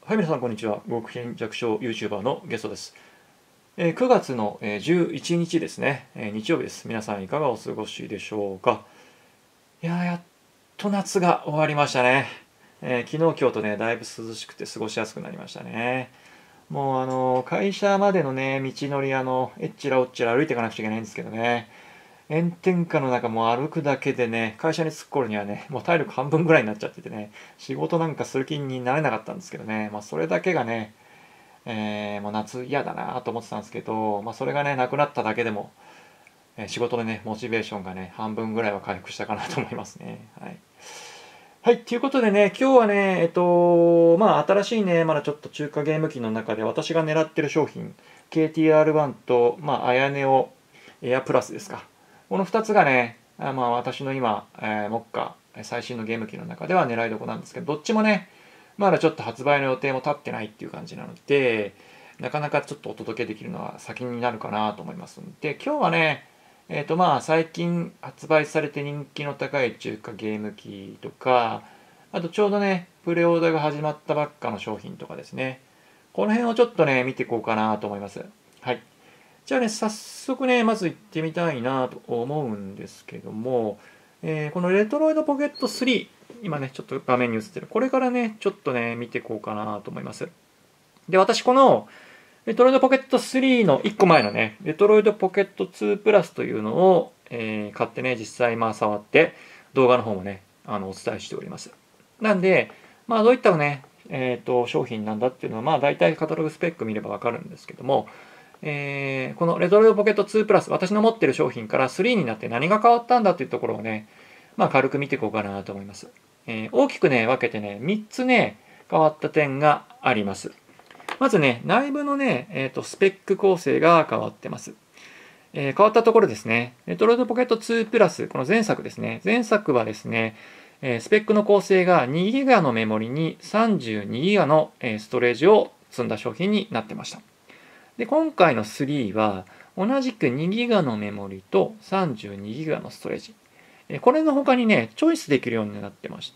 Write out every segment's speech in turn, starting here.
はい、皆さん、こんにちは。極貧弱小 YouTuber のゲストです。9月の11日ですね、日曜日です。皆さん、いかがお過ごしでしょうか。やっと夏が終わりましたね。昨日、今日とね、だいぶ涼しくて過ごしやすくなりましたね。もう、会社までのね、道のり、えっちらおっちら歩いていかなくちゃいけないんですけどね。炎天下の中も歩くだけでね、会社に着く頃にはね、もう体力半分ぐらいになっちゃっててね、仕事なんかする気になれなかったんですけどね、それだけがね、もう夏嫌だなと思ってたんですけど、それがね、なくなっただけでも、仕事でね、モチベーションがね、半分ぐらいは回復したかなと思いますね。はい。はい、ということでね、今日はね、新しいね、まだちょっと中華ゲーム機の中で私が狙ってる商品、KTR1 と、アヤネオエアプラスですか。この2つがね、私の今、目下、最新のゲーム機の中では狙いどこなんですけど、どっちもね、まだちょっと発売の予定も立ってないっていう感じなので、なかなかちょっとお届けできるのは先になるかなと思いますので、今日はね、最近発売されて人気の高い中華ゲーム機とか、あとちょうどね、プレオーダーが始まったばっかの商品とかですね、この辺をちょっとね、見ていこうかなと思います。はい。じゃあね、早速ね、まず行ってみたいなと思うんですけども、このレトロイドポケット3、今ね、ちょっと画面に映ってる。これからね、ちょっとね、見ていこうかなと思います。で、私、この、レトロイドポケット3の1個前のね、レトロイドポケット2プラスというのを、買ってね、実際触って、動画の方もね、お伝えしております。なんで、どういったね、商品なんだっていうのは、大体カタログスペック見ればわかるんですけども、このレトロイドポケット2プラス、私の持ってる商品から3になって何が変わったんだっていうところをね、軽く見ていこうかなと思います。大きくね、分けてね、3つね、変わった点があります。まずね、内部のね、スペック構成が変わってます。変わったところですね、レトロイドポケット2プラス、この前作ですね、前作はですね、スペックの構成が 2GB のメモリに 32GB のストレージを積んだ商品になってました。で、今回の3は、同じく 2GB のメモリと 32GB のストレージ。これの他にね、チョイスできるようになってまして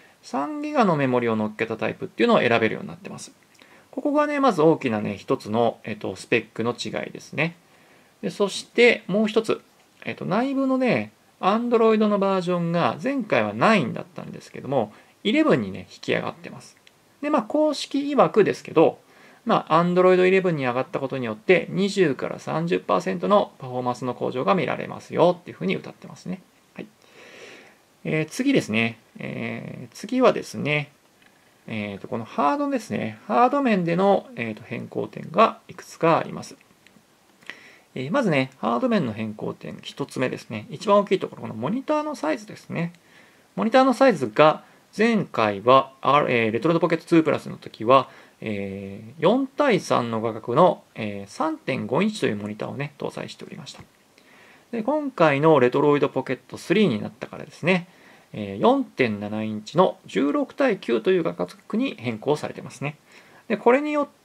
、3GB のメモリを乗っけたタイプっていうのを選べるようになってます。ここがね、まず大きなね、一つの、スペックの違いですね。でそして、もう一つ、内部のね、Android のバージョンが前回は9だったんですけども、11にね、引き上がってます。で、公式曰くですけど、Android 11に上がったことによって20から 30% のパフォーマンスの向上が見られますよっていうふうに歌ってますね。はい。次ですね。次はですね、このハードですね。ハード面での、変更点がいくつかあります。まずね、ハード面の変更点1つ目ですね。一番大きいところ、このモニターのサイズですね。モニターのサイズが前回は、レトロイドポケット2プラスの時は、4対3の画角の 3.5 インチというモニターをね、搭載しておりました。で、今回のレトロイドポケット3になったからですね、4.7 インチの16対9という画角に変更されてますね。で、これによって、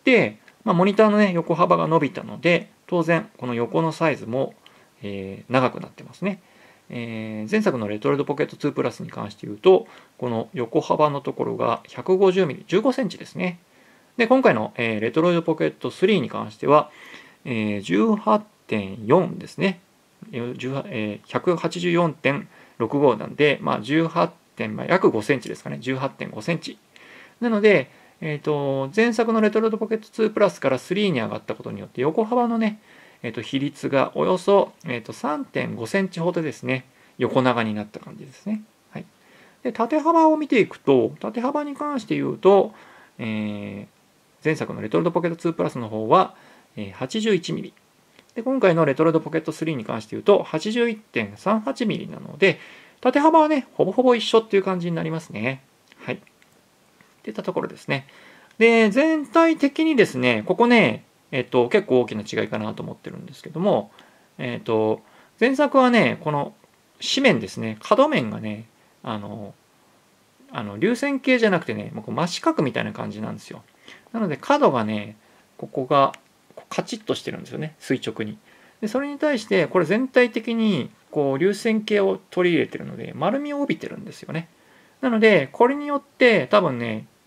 モニターのね、横幅が伸びたので、当然、この横のサイズも、長くなってますね。前作のレトロイドポケット2プラスに関して言うと、この横幅のところが 150mm、15センチですね。で、今回の、レトロイドポケット3に関しては、18.4 ですね。184.65 なんで、18点、約5センチですかね。18.5 センチ。なので、前作のレトロイドポケット2プラスから3に上がったことによって、横幅のね、比率がおよそ、3.5 センチほどですね、横長になった感じですね。はい。で、縦幅を見ていくと、縦幅に関して言うと、前作のレトロイドポケット2プラスの方は 81mm。で、今回のレトロイドポケット3に関して言うと 81.38mm なので、縦幅はね、ほぼほぼ一緒っていう感じになりますね。はい。っていったところですね。で、全体的にですね、ここね、結構大きな違いかなと思ってるんですけども、前作はね、この紙面ですね、角面がね、流線形じゃなくてね、真四角みたいな感じなんですよ。なので角がね、ここがカチッとしてるんですよね、垂直に。でそれに対して、これ全体的にこう流線形を取り入れてるので、丸みを帯びてるんですよね。なので、これによって多分ね、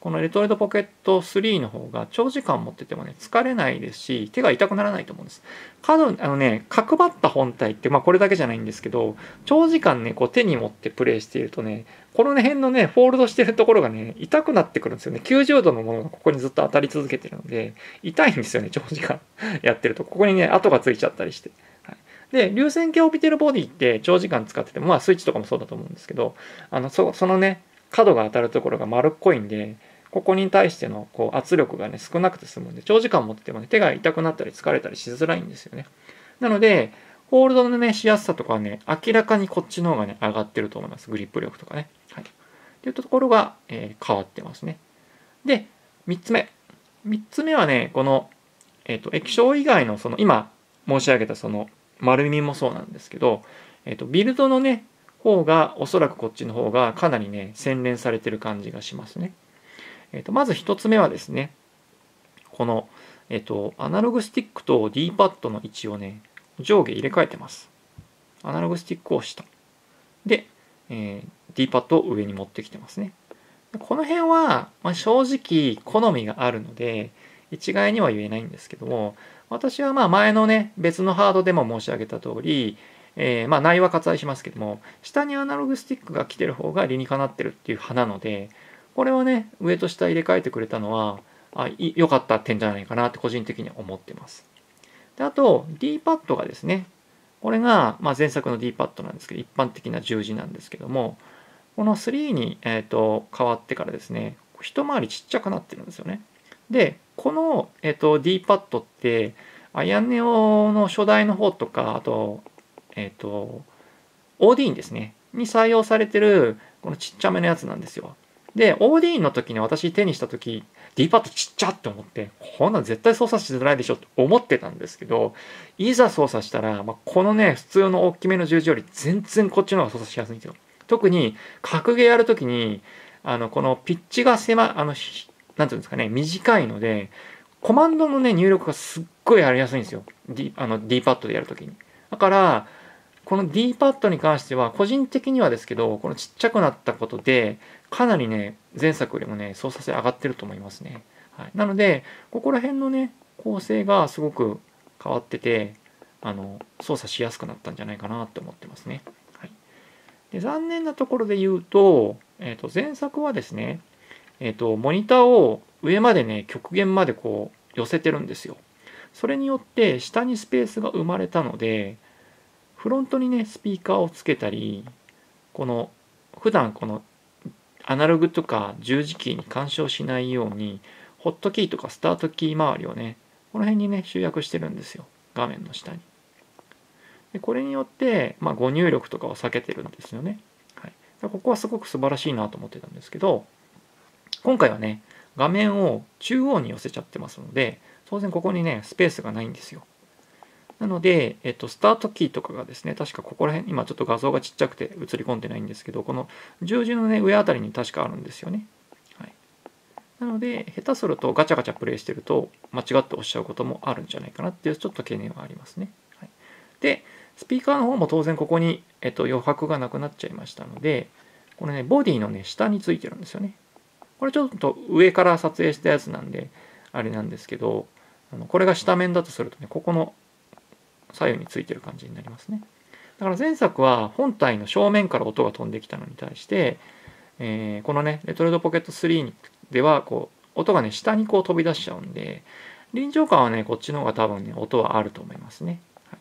このレトロイドポケット3の方が長時間持っててもね、疲れないですし、手が痛くならないと思うんです。角ばった本体って、これだけじゃないんですけど、長時間ね、こう手に持ってプレイしているとね、この辺のね、フォールドしてるところがね、痛くなってくるんですよね。90度のものがここにずっと当たり続けてるので、痛いんですよね、長時間やってると。ここにね、跡がついちゃったりして。はい、で、流線形を帯びてるボディって長時間使ってても、スイッチとかもそうだと思うんですけど、そのね、角が当たるところが丸っこいんで、ここに対してのこう圧力がね、少なくて済むんで、長時間持っててもね、手が痛くなったり疲れたりしづらいんですよね。なので、ホールドのね、しやすさとかはね、明らかにこっちの方がね、上がってると思います。グリップ力とかね。はい。っていうところが、変わってますね。で、3つ目。3つ目はね、この、液晶以外のその、今申し上げたその、丸みもそうなんですけど、ビルドのね、方が、おそらくこっちの方がかなりね、洗練されてる感じがしますね。まず1つ目はですね、この、アナログスティックと D パッドの位置をね、上下入れ替えてます。アナログスティックを下。で、D パッドを上に持ってきてますね。この辺は、正直好みがあるので、一概には言えないんですけども、私は前のね、別のハードでも申し上げた通り、内は割愛しますけども、下にアナログスティックが来てる方が理にかなってるっていう派なので、これはね、上と下入れ替えてくれたのは、良かった点じゃないかなって個人的には思ってます。であと、D パッドがですね、これが、前作の D パッドなんですけど、一般的な十字なんですけども、この3に、変わってからですね、一回りちっちゃくなってるんですよね。で、この、D パッドって、アヤネオの初代の方とか、あと、OD ですね、に採用されてる、このちっちゃめのやつなんですよ。で、OD の時に私手にした時、D パッドちっちゃって思って、こんなん絶対操作しづらいでしょって思ってたんですけど、いざ操作したら、このね、普通の大きめの十字より全然こっちの方が操作しやすいんですよ。特に、格ゲーやるときに、このピッチがなんていうんですかね、短いので、コマンドのね、入力がすっごいやりやすいんですよ。D パッドでやるときに。だから、この D パッドに関しては、個人的にはですけど、このちっちゃくなったことで、かなりね、前作よりもね、操作性上がってると思いますね。はい、なので、ここら辺のね、構成がすごく変わってて、操作しやすくなったんじゃないかなって思ってますね。はい、で残念なところで言うと、前作はですね、モニターを上までね、極限までこう寄せてるんですよ。それによって下にスペースが生まれたので、フロントにね、スピーカーをつけたり、この普段このアナログとか十字キーに干渉しないように、ホットキーとかスタートキー周りをね、この辺にね、集約してるんですよ。画面の下に。でこれによって、誤入力とかを避けてるんですよね。はい、ここはすごく素晴らしいなと思ってたんですけど、今回はね、画面を中央に寄せちゃってますので、当然ここにね、スペースがないんですよ。なので、スタートキーとかがですね、確かここら辺、今ちょっと画像がちっちゃくて映り込んでないんですけど、この十字のね、上あたりに確かあるんですよね。はい、なので、下手するとガチャガチャプレイしてると、間違って押しちゃうこともあるんじゃないかなっていうちょっと懸念はありますね。はい、で、スピーカーの方も当然ここに、余白がなくなっちゃいましたので、このね、ボディのね、下についてるんですよね。これちょっと上から撮影したやつなんで、あれなんですけど、これが下面だとするとね、ここの左右についてる感じになりますね。だから前作は本体の正面から音が飛んできたのに対して、このね、レトロイドポケット3では、こう、音がね、下にこう飛び出しちゃうんで、臨場感はね、こっちの方が多分ね、音はあると思いますね。はい、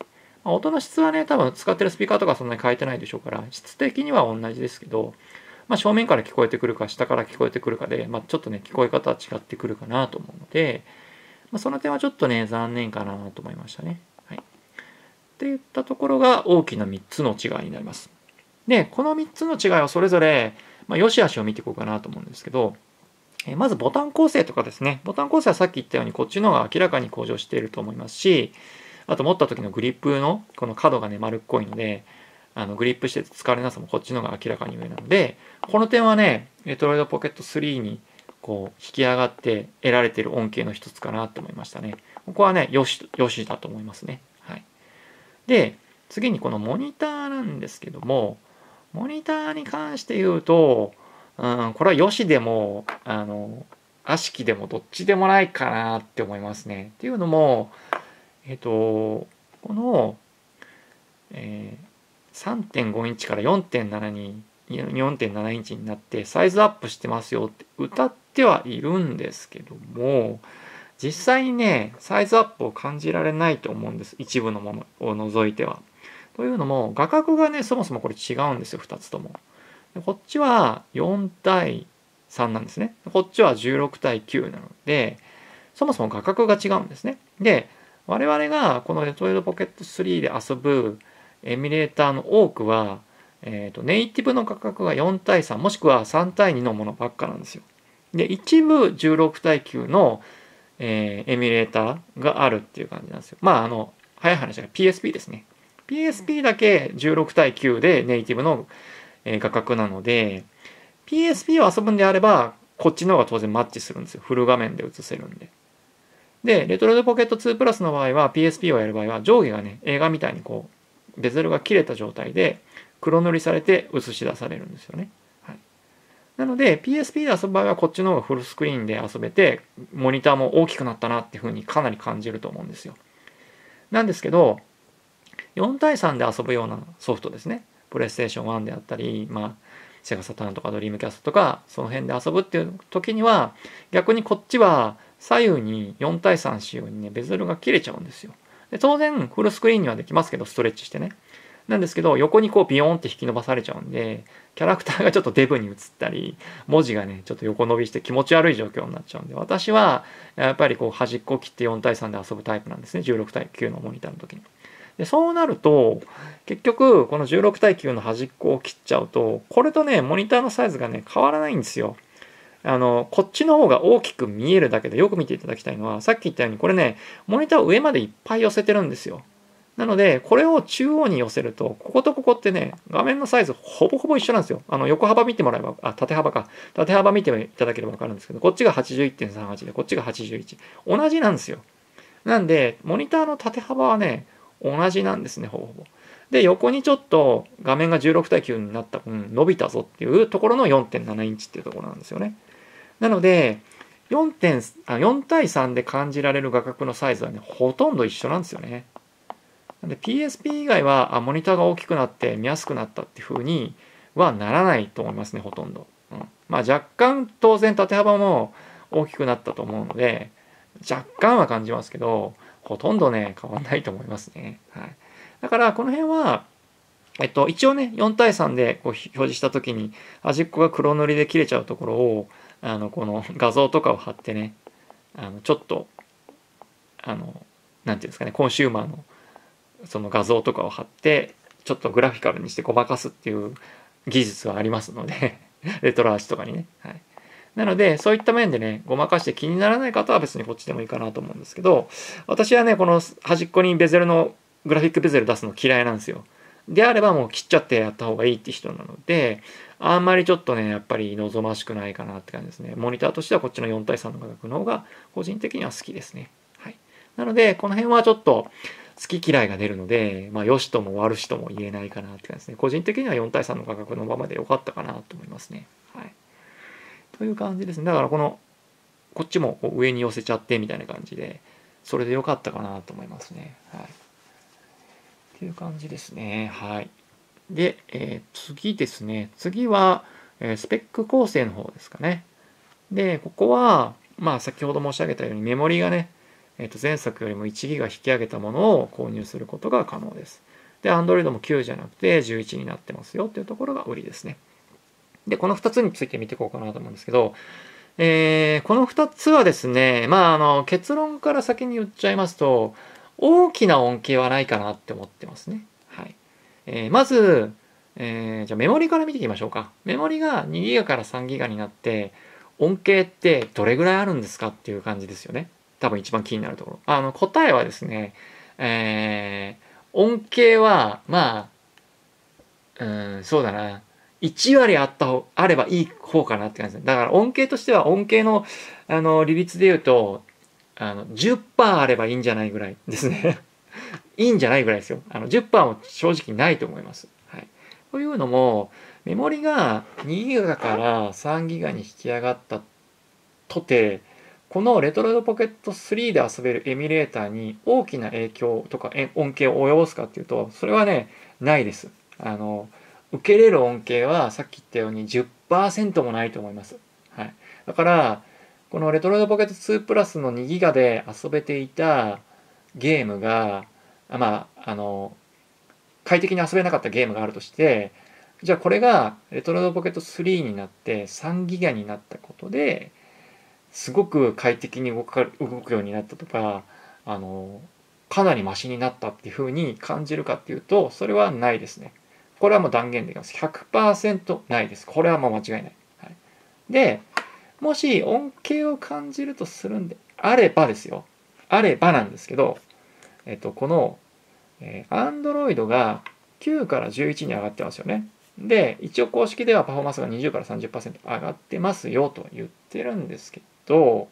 音の質はね、多分使ってるスピーカーとかそんなに変えてないでしょうから、質的には同じですけど、正面から聞こえてくるか、下から聞こえてくるかで、ちょっとね、聞こえ方は違ってくるかなと思うので、その点はちょっとね、残念かなと思いましたね。はい。っていったところが大きな3つの違いになります。で、この3つの違いをそれぞれ、良し悪しを見ていこうかなと思うんですけど、まずボタン構成とかですね。ボタン構成はさっき言ったようにこっちの方が明らかに向上していると思いますし、あと持った時のグリップのこの角がね、丸っこいので、グリップしてて疲れなさもこっちの方が明らかに上なので、この点はね、レトロイドポケット3にこう引き上がって得られている恩恵の一つかなと思いましたね。ここはね、よしだと思いますね。はい。で、次にこのモニターなんですけども、モニターに関して言うと、 これはよしでも悪しきでもどっちでもないかなって思いますね。っていうのもこの、3.5 インチから 4.7 インチになってサイズアップしてますよって歌ってはいるんですけども、実際にねサイズアップを感じられないと思うんです、一部のものを除いては。というのも画角がねそもそもこれ違うんですよ、2つとも。こっちは4対3なんですね。こっちは16対9なのでそもそも画角が違うんですね。で我々がこのレトロイドポケット3で遊ぶエミュレーターの多くは、ネイティブの画角が4対3もしくは3対2のものばっかなんですよ。で一部16対9の、エミュレーターがあるっていう感じなんですよ。まあ早い話が PSP ですね。PSP だけ16対9でネイティブの画角なので PSP を遊ぶんであればこっちの方が当然マッチするんですよ。フル画面で映せるんで。でレトロイドポケット2プラスの場合は PSP をやる場合は上下がね映画みたいにこうベゼルが切れた状態で黒塗りされて映し出されるんですよね。はい、なので PSP で遊ぶ場合はこっちの方がフルスクリーンで遊べてモニターも大きくなったなっていうふうにかなり感じると思うんですよ。なんですけど4対3で遊ぶようなソフトですね。プレイステーション1であったり、セガサターンとかドリームキャストとかその辺で遊ぶっていう時には逆にこっちは左右に4対3仕様にねベゼルが切れちゃうんですよ。で当然フルスクリーンにはできますけどストレッチしてね。なんですけど横にこうビヨーンって引き伸ばされちゃうんでキャラクターがちょっとデブに映ったり文字がねちょっと横伸びして気持ち悪い状況になっちゃうんで、私はやっぱりこう端っこを切って4対3で遊ぶタイプなんですね、16対9のモニターの時に。でそうなると結局この16対9の端っこを切っちゃうとこれとねモニターのサイズがね変わらないんですよ。こっちの方が大きく見えるだけで、よく見ていただきたいのはさっき言ったようにこれねモニターを上までいっぱい寄せてるんですよ。なのでこれを中央に寄せるとこことここってね画面のサイズほぼほぼ一緒なんですよ。横幅見てもらえば縦幅見ていただければ分かるんですけど、こっちが 81.38 でこっちが81、同じなんですよ。なんでモニターの縦幅はね同じなんですね、ほぼほぼ。で横にちょっと画面が16対9になった分伸びたぞっていうところの 4.7 インチっていうところなんですよね。なので4対3で感じられる画角のサイズはねほとんど一緒なんですよね。なので PSP 以外はモニターが大きくなって見やすくなったっていう風にはならないと思いますね、ほとんど。若干当然縦幅も大きくなったと思うので若干は感じますけどほとんどね変わんないと思いますね。はい、だからこの辺は一応ね4対3でこう表示した時に端っこが黒塗りで切れちゃうところをこの画像とかを貼ってねちょっとなんていうんですかね、コンシューマーのその画像とかを貼ってちょっとグラフィカルにしてごまかすっていう技術はありますのでレトロアーチとかにね、はい、なのでそういった面でねごまかして気にならない方は別にこっちでもいいかなと思うんですけど、私はねこの端っこにベゼルのグラフィックベゼル出すの嫌いなんですよ。であればもう切っちゃってやった方がいいって人なのであんまりちょっとねやっぱり望ましくないかなって感じですね。モニターとしてはこっちの4対3の画角の方が個人的には好きですね。はい、なのでこの辺はちょっと好き嫌いが出るので、良しとも悪しとも言えないかなって感じですね。個人的には4対3の価格のままで良かったかなと思いますね。はい。という感じですね。だからこっちも上に寄せちゃってみたいな感じで、それで良かったかなと思いますね。はい。っていう感じですね。はい。で、次ですね。次は、スペック構成の方ですかね。で、ここは、先ほど申し上げたようにメモリがね、前作よりも 1GB 引き上げたものを購入することが可能です。で、Android も9じゃなくて11になってますよっていうところが売りですね。で、この2つについて見ていこうかなと思うんですけど、この2つはですね、結論から先に言っちゃいますと、大きな恩恵はないかなって思ってますね。はい。まず、じゃあメモリから見ていきましょうか。メモリが 2GB から 3GB になって、恩恵ってどれぐらいあるんですかっていう感じですよね。多分一番気になるところ。答えはですね、恩恵は、そうだな。1割あればいい方かなって感じです。だから恩恵としては、恩恵の、利率で言うと、10% あればいいんじゃないぐらいですね。いいんじゃないぐらいですよ。10% も正直ないと思います。はい。というのも、 メモリが2ギガから3ギガに引き上がったとて、このレトロイドポケット3で遊べるエミュレーターに大きな影響とか恩恵を及ぼすかっていうと、それはね、ないです。受けれる恩恵はさっき言ったように 10% もないと思います。はい。だから、このレトロイドポケット2プラスの2ギガで遊べていたゲームが、快適に遊べなかったゲームがあるとして、じゃあこれがレトロイドポケット3になって3ギガになったことで、すごく快適に動くようになったとか、かなりマシになったっていう風に感じるかっていうと、それはないですね。これはもう断言できます。100% ないです。これはもう間違いない。はい、で、もし恩恵を感じるとするんであればですよ。あればなんですけど、この、Android が9から11に上がってますよね。で、一応公式ではパフォーマンスが20から 30% 上がってますよと言ってるんですけど、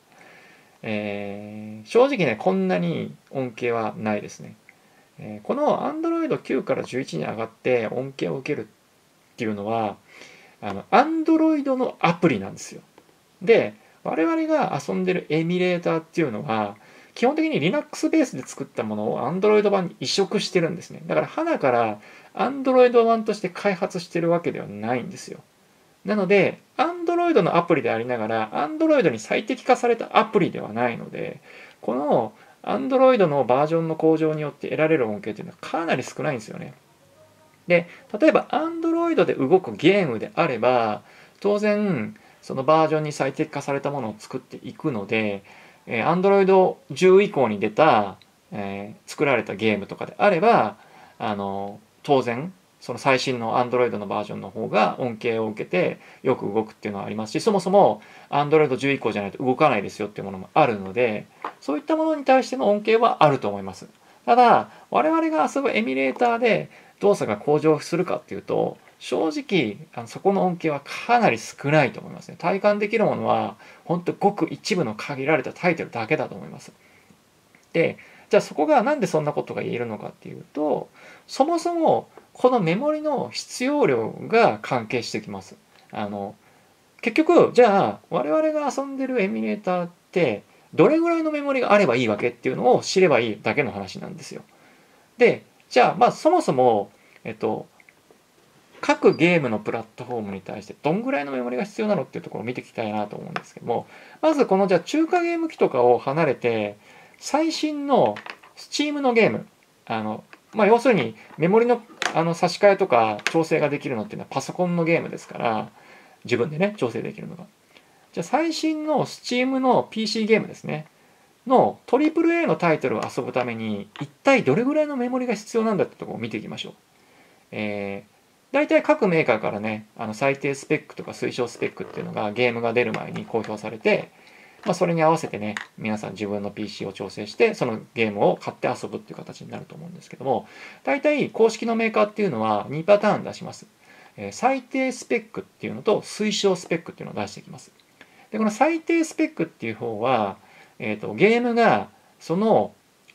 正直ね、こんなに恩恵はないですね。この Android 9から11に上がって恩恵を受けるっていうのは、Android のアプリなんですよ。で、我々が遊んでるエミュレーターっていうのは、基本的に Linux ベースで作ったものを Android 版に移植してるんですね。だから、花から Android 版として開発してるわけではないんですよ。なので、Android のアプリでありながら、Android に最適化されたアプリではないので、この Android のバージョンの向上によって得られる恩恵というのはかなり少ないんですよね。で、例えば Android で動くゲームであれば、当然、そのバージョンに最適化されたものを作っていくので、Android 10以降に出た、作られたゲームとかであれば、当然、その最新の Android のバージョンの方が恩恵を受けてよく動くっていうのはありますし、そもそも Android 10以降じゃないと動かないですよっていうものもあるので、そういったものに対しての恩恵はあると思います。ただ、我々が遊ぶエミュレーターで動作が向上するかっていうと、正直そこの恩恵はかなり少ないと思いますね。体感できるものは本当ごく一部の限られたタイトルだけだと思います。で、じゃあそこがなんでそんなことが言えるのかっていうと、そもそもこのメモリの必要量が関係してきます。結局、じゃあ我々が遊んでるエミュレーターってどれぐらいのメモリがあればいいわけっていうのを知ればいいだけの話なんですよ。で、じゃあそもそも、各ゲームのプラットフォームに対してどんぐらいのメモリが必要なのっていうところを見ていきたいなと思うんですけども、まずこのじゃあ中華ゲーム機とかを離れて、最新の Steam のゲーム、要するにメモリの差し替えとか調整ができるのっていうのはパソコンのゲームですから、自分でね、調整できるのが。じゃあ最新の Steam の PC ゲームですね。の AAA のタイトルを遊ぶために一体どれぐらいのメモリが必要なんだってところを見ていきましょう。大体各メーカーからね、最低スペックとか推奨スペックっていうのがゲームが出る前に公表されて、それに合わせてね、皆さん自分の PC を調整して、そのゲームを買って遊ぶっていう形になると思うんですけども、大体公式のメーカーっていうのは2パターン出します。最低スペックっていうのと推奨スペックっていうのを出してきます。で、この最低スペックっていう方は、ゲームがその、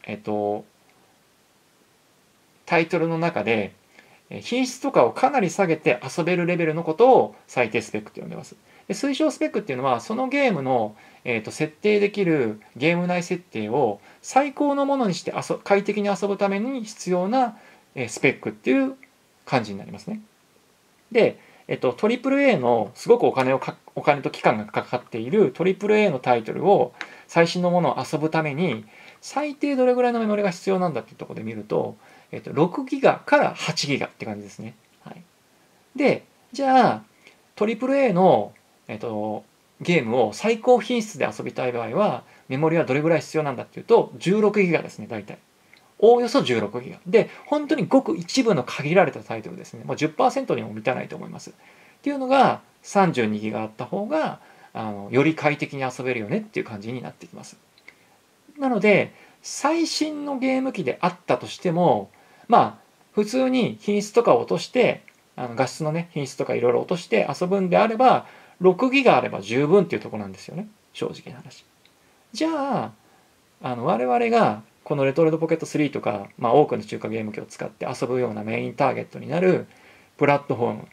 タイトルの中で品質とかをかなり下げて遊べるレベルのことを最低スペックって呼んでます。で、推奨スペックっていうのはそのゲームの、設定できるゲーム内設定を最高のものにして快適に遊ぶために必要な、スペックっていう感じになりますね。で、AAA のすごくお金と期間がかかっている AAA のタイトルを最新のものを遊ぶために最低どれぐらいのメモリが必要なんだっていうところで見ると、6ギガから8ギガって感じですね。はい、で、じゃあ AAA の、ゲームを最高品質で遊びたい場合はメモリはどれぐらい必要なんだっていうと16ギガですね、大体。おおよそ16ギガ。で、本当にごく一部の限られたタイトルですね。10% にも満たないと思います。っていうのが32ギガあった方がより快適に遊べるよねっていう感じになってきます。なので、最新のゲーム機であったとしても、普通に品質とかを落として、画質のね、品質とかいろいろ落として遊ぶんであれば、6ギガあれば十分っていうところなんですよね。正直な話。じゃあ、我々がこのレトロイドポケット3とか、多くの中華ゲーム機を使って遊ぶようなメインターゲットになるプラットフォーム。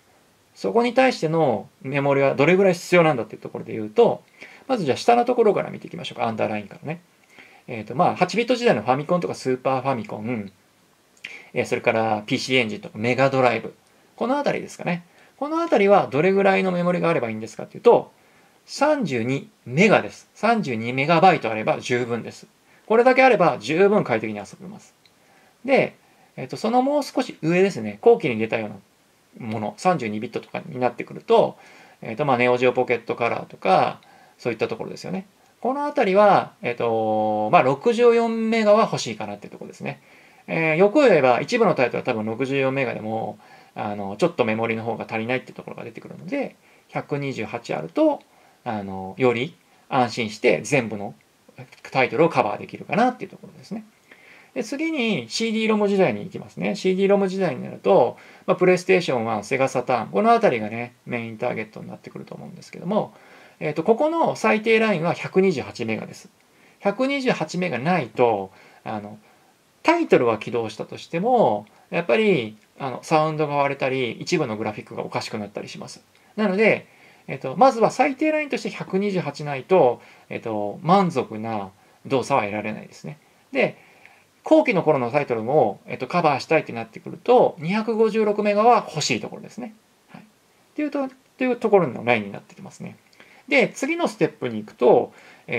そこに対してのメモリはどれぐらい必要なんだっていうところで言うと、まずじゃあ下のところから見ていきましょうか。アンダーラインからね。8ビット時代のファミコンとかスーパーファミコン、それから PC エンジンとかメガドライブ。このあたりですかね。このあたりはどれぐらいのメモリがあればいいんですかっていうと、32メガです。32メガバイトあれば十分です。これだけあれば十分快適に遊べます。で、そのもう少し上ですね。後期に出たようなもの、32ビットとかになってくると、ネオジオポケットカラーとか、そういったところですよね。このあたりは、64メガは欲しいかなっていうところですね。よく言えば、一部のタイトルは多分64メガでも、ちょっとメモリの方が足りないっていうところが出てくるので、128あると、より安心して全部のタイトルをカバーできるかなっていうところですね。で次に CD-ROM 時代に行きますね。CD-ROM 時代になると、プレイステーション1、セガサターン、このあたりがね、メインターゲットになってくると思うんですけども、ここの最低ラインは128メガです。128メガないと、タイトルは起動したとしても、やっぱりサウンドが割れたり、一部のグラフィックがおかしくなったりします。なので、まずは最低ラインとして128ないと、満足な動作は得られないですね。で、後期の頃のタイトルも、カバーしたいってなってくると、256メガは欲しいところですね。はい。っていうところのラインになってきますね。で、次のステップに行くと、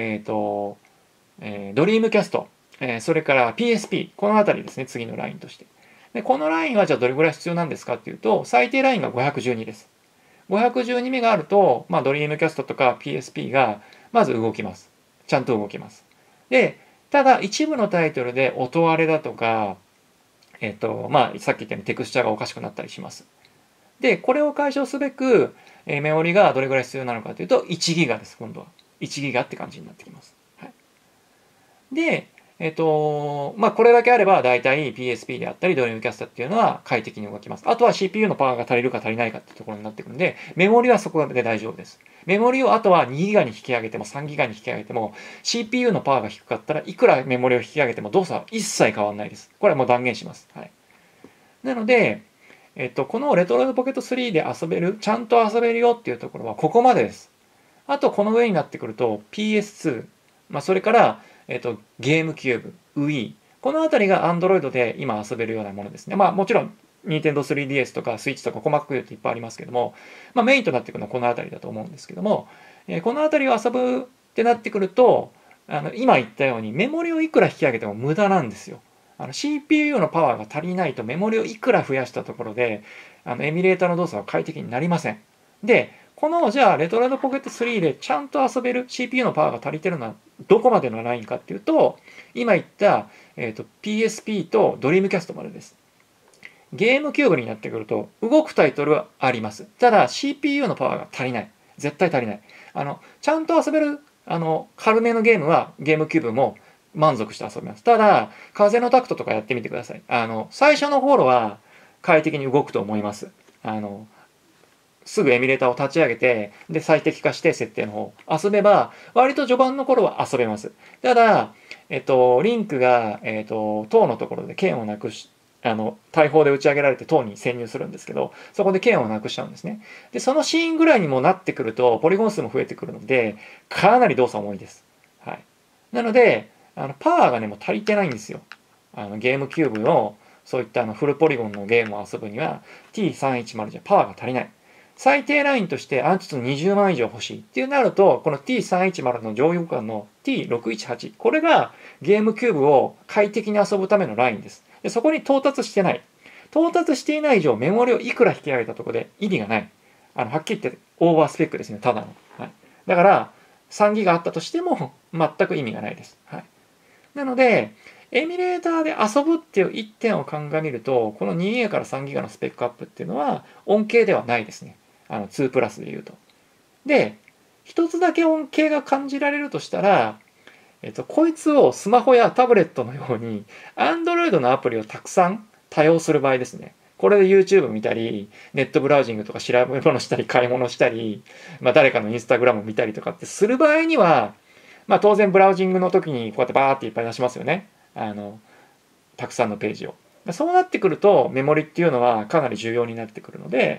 ドリームキャスト、それから PSP、このあたりですね、次のラインとして。で、このラインはじゃあどれぐらい必要なんですかっていうと、最低ラインが512です。512メガあると、ドリームキャストとか PSP がまず動きます。ちゃんと動きます。で、ただ一部のタイトルで音割れだとか、さっき言ったようにテクスチャーがおかしくなったりします。で、これを解消すべく、メモリがどれぐらい必要なのかというと、1ギガです、今度は。1ギガって感じになってきます。はい、で、これだけあれば大体 PSP であったりドリームキャストっていうのは快適に動きます。あとは CPU のパワーが足りるか足りないかっていうところになってくるんで、メモリはそこで大丈夫です。メモリをあとは2ギガに引き上げても3ギガに引き上げても CPU のパワーが低かったらいくらメモリを引き上げても動作は一切変わらないです。これはもう断言します。はい。なので、このレトロイドポケット3で遊べる、ちゃんと遊べるよっていうところはここまでです。あとこの上になってくると PS2、それからゲームキューブ、Wii、このあたりが Android で今遊べるようなものですね。もちろん、Nintendo 3DS とか Switch とか細かく言うといっぱいありますけども、メインとなってくるのはこのあたりだと思うんですけども、このあたりを遊ぶってなってくると、今言ったようにメモリをいくら引き上げても無駄なんですよ。CPU のパワーが足りないとメモリをいくら増やしたところで、エミュレーターの動作は快適になりません。で、この、じゃあ、レトロイドポケット3でちゃんと遊べる CPU のパワーが足りてるのはどこまでのラインかっていうと、今言った、PSP とドリームキャストまでです。ゲームキューブになってくると、動くタイトルはあります。ただ、CPU のパワーが足りない。絶対足りない。ちゃんと遊べる、軽めのゲームは、ゲームキューブも満足して遊べます。ただ、風のタクトとかやってみてください。最初の頃は快適に動くと思います。すぐエミュレーターを立ち上げて、で、最適化して設定の方、遊べば、割と序盤の頃は遊べます。ただ、リンクが、塔のところで剣をなくし、大砲で打ち上げられて塔に潜入するんですけど、そこで剣をなくしちゃうんですね。で、そのシーンぐらいにもなってくると、ポリゴン数も増えてくるので、かなり動作重いです。はい。なので、パワーがね、もう足りてないんですよ。ゲームキューブの、そういったフルポリゴンのゲームを遊ぶには、T310 じゃパワーが足りない。最低ラインとしてアンチツ20万以上欲しいっていうなると、この T310 の上位互換の T618、これがゲームキューブを快適に遊ぶためのラインです。でそこに到達してない。到達していない以上、メモリをいくら引き上げたところで意味がない。はっきり言ってオーバースペックですね、ただの。はい、だから、3ギガあったとしても全く意味がないです。はい、なので、エミュレーターで遊ぶっていう一点を鑑みると、この 2GB から 3GB のスペックアップっていうのは恩恵ではないですね。2プラスで言うと。で、一つだけ恩恵が感じられるとしたら、こいつをスマホやタブレットのように、Android のアプリをたくさん多用する場合ですね。これで YouTube 見たり、ネットブラウジングとか調べ物したり、買い物したり、誰かの Instagram 見たりとかってする場合には、当然ブラウジングの時にこうやってバーっていっぱい出しますよね。たくさんのページを。そうなってくるとメモリっていうのはかなり重要になってくるので、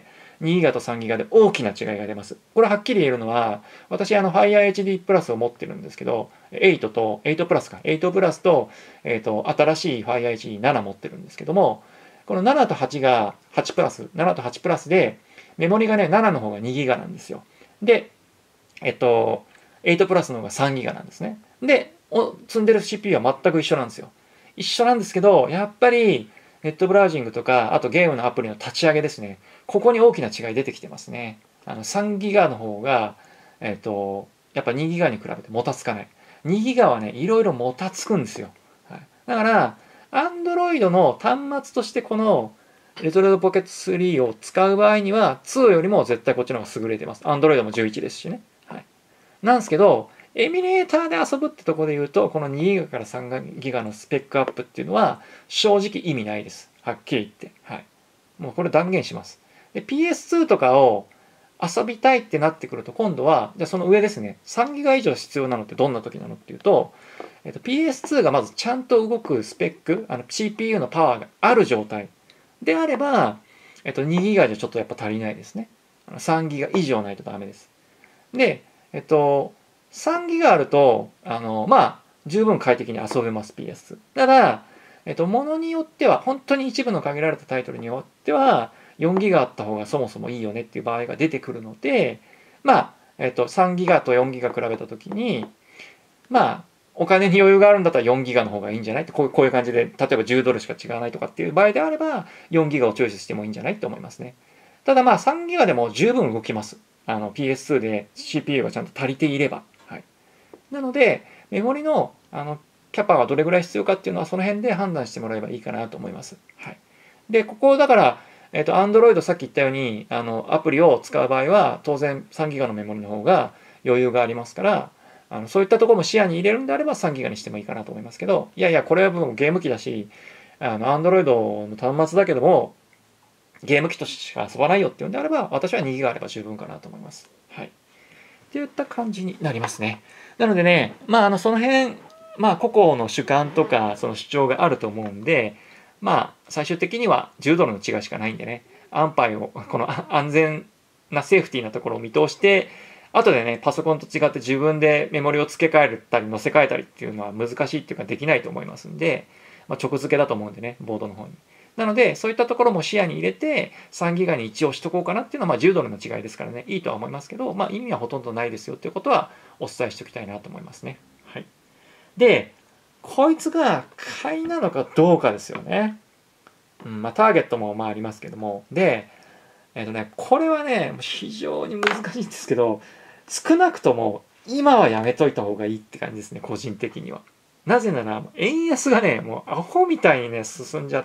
2ギガと3ギガで大きな違いが出ます。これはっきり言えるのは、私Fire HD プラスを持ってるんですけど、8と、8プラスか、8プラスと、新しい Fire HD7 持ってるんですけども、この7と8が8プラス、7と8プラスで、メモリがね、7の方が2ギガなんですよ。で、8プラスの方が3ギガなんですね。で、積んでる CPU は全く一緒なんですよ。一緒なんですけど、やっぱり、ネットブラウジングとか、あとゲームのアプリの立ち上げですね。ここに大きな違い出てきてますね。3ギガの方が、やっぱ2ギガに比べてもたつかない。2ギガはね、いろいろもたつくんですよ。はい、だから、Android の端末としてこの、レトロイドポケット3を使う場合には、2よりも絶対こっちの方が優れてます。Android も11ですしね。はい。なんですけど、エミュレーターで遊ぶってところで言うと、この2ギガから3ギガのスペックアップっていうのは、正直意味ないです。はっきり言って。はい。もうこれ断言します。で、PS2 とかを遊びたいってなってくると、今度は、じゃあその上ですね、3ギガ以上必要なのってどんな時なのっていうと、PS2 がまずちゃんと動くスペック、CPU のパワーがある状態であれば、2ギガじゃちょっとやっぱ足りないですね。3ギガ以上ないとダメです。で、3ギガあると、十分快適に遊べます、PS。ただ、ものによっては、本当に一部の限られたタイトルによっては、4ギガあった方がそもそもいいよねっていう場合が出てくるので、3ギガと4ギガ比べたときに、お金に余裕があるんだったら4ギガの方がいいんじゃないって、こういう感じで、例えば10ドルしか違わないとかっていう場合であれば、4ギガをチョイスしてもいいんじゃないって思いますね。ただ3ギガでも十分動きます。PS2 で CPU がちゃんと足りていれば。はい。なので、メモリの、キャパがどれぐらい必要かっていうのは、その辺で判断してもらえばいいかなと思います。はい。で、ここだから、Android さっき言ったように、アプリを使う場合は、当然3ギガのメモリの方が余裕がありますから、そういったところも視野に入れるんであれば3ギガにしてもいいかなと思いますけど、いやいや、これはもうゲーム機だし、Android の端末だけども、ゲーム機としか遊ばないよっていうんであれば、私は2ギガあれば十分かなと思います。はい。っていった感じになりますね。なのでね、その辺、個々の主観とか、その主張があると思うんで、最終的には10ドルの違いしかないんでね、安牌を、この安全なセーフティーなところを見通して、後でね、パソコンと違って自分でメモリを付け替えたり、載せ替えたりっていうのは難しいっていうかできないと思いますんで、直付けだと思うんでね、ボードの方に。なので、そういったところも視野に入れて、3ギガに一応しとこうかなっていうのは、10ドルの違いですからね、いいとは思いますけど、意味はほとんどないですよっていうことはお伝えしておきたいなと思いますね。はい。で、こいつが買いなのかどうかですよね。ターゲットもありますけども。で、これはね、非常に難しいんですけど、少なくとも今はやめといた方がいいって感じですね、個人的には。なぜなら、円安がね、もうアホみたいにね、進んじゃって、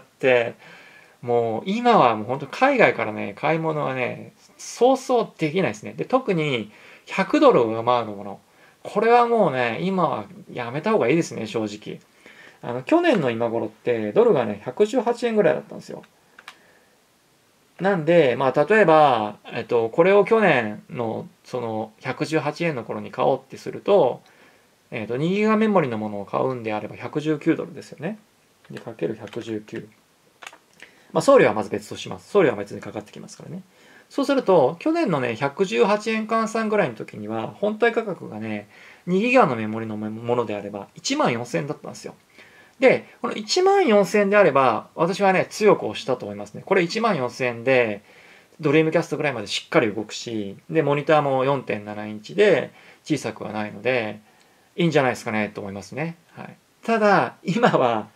もう今はもう本当海外からね、買い物はね、そうそうできないですね。で、特に100ドルを上回るもの。これはもうね、今はやめた方がいいですね、正直。去年の今頃ってドルがね、118円ぐらいだったんですよ。なんで、例えば、これを去年のその118円の頃に買おうってすると、2ギガメモリのものを買うんであれば119ドルですよね。で、かける119。送料はまず別とします。送料は別にかかってきますからね。そうすると、去年のね、118円換算ぐらいの時には、本体価格がね、2ギガのメモリのものであれば、1万4000円だったんですよ。で、この1万4000円であれば、私はね、強く押したと思いますね。これ1万4000円で、ドリームキャストぐらいまでしっかり動くし、で、モニターも4.7インチで小さくはないので、いいんじゃないですかね、と思いますね。はい。ただ、今は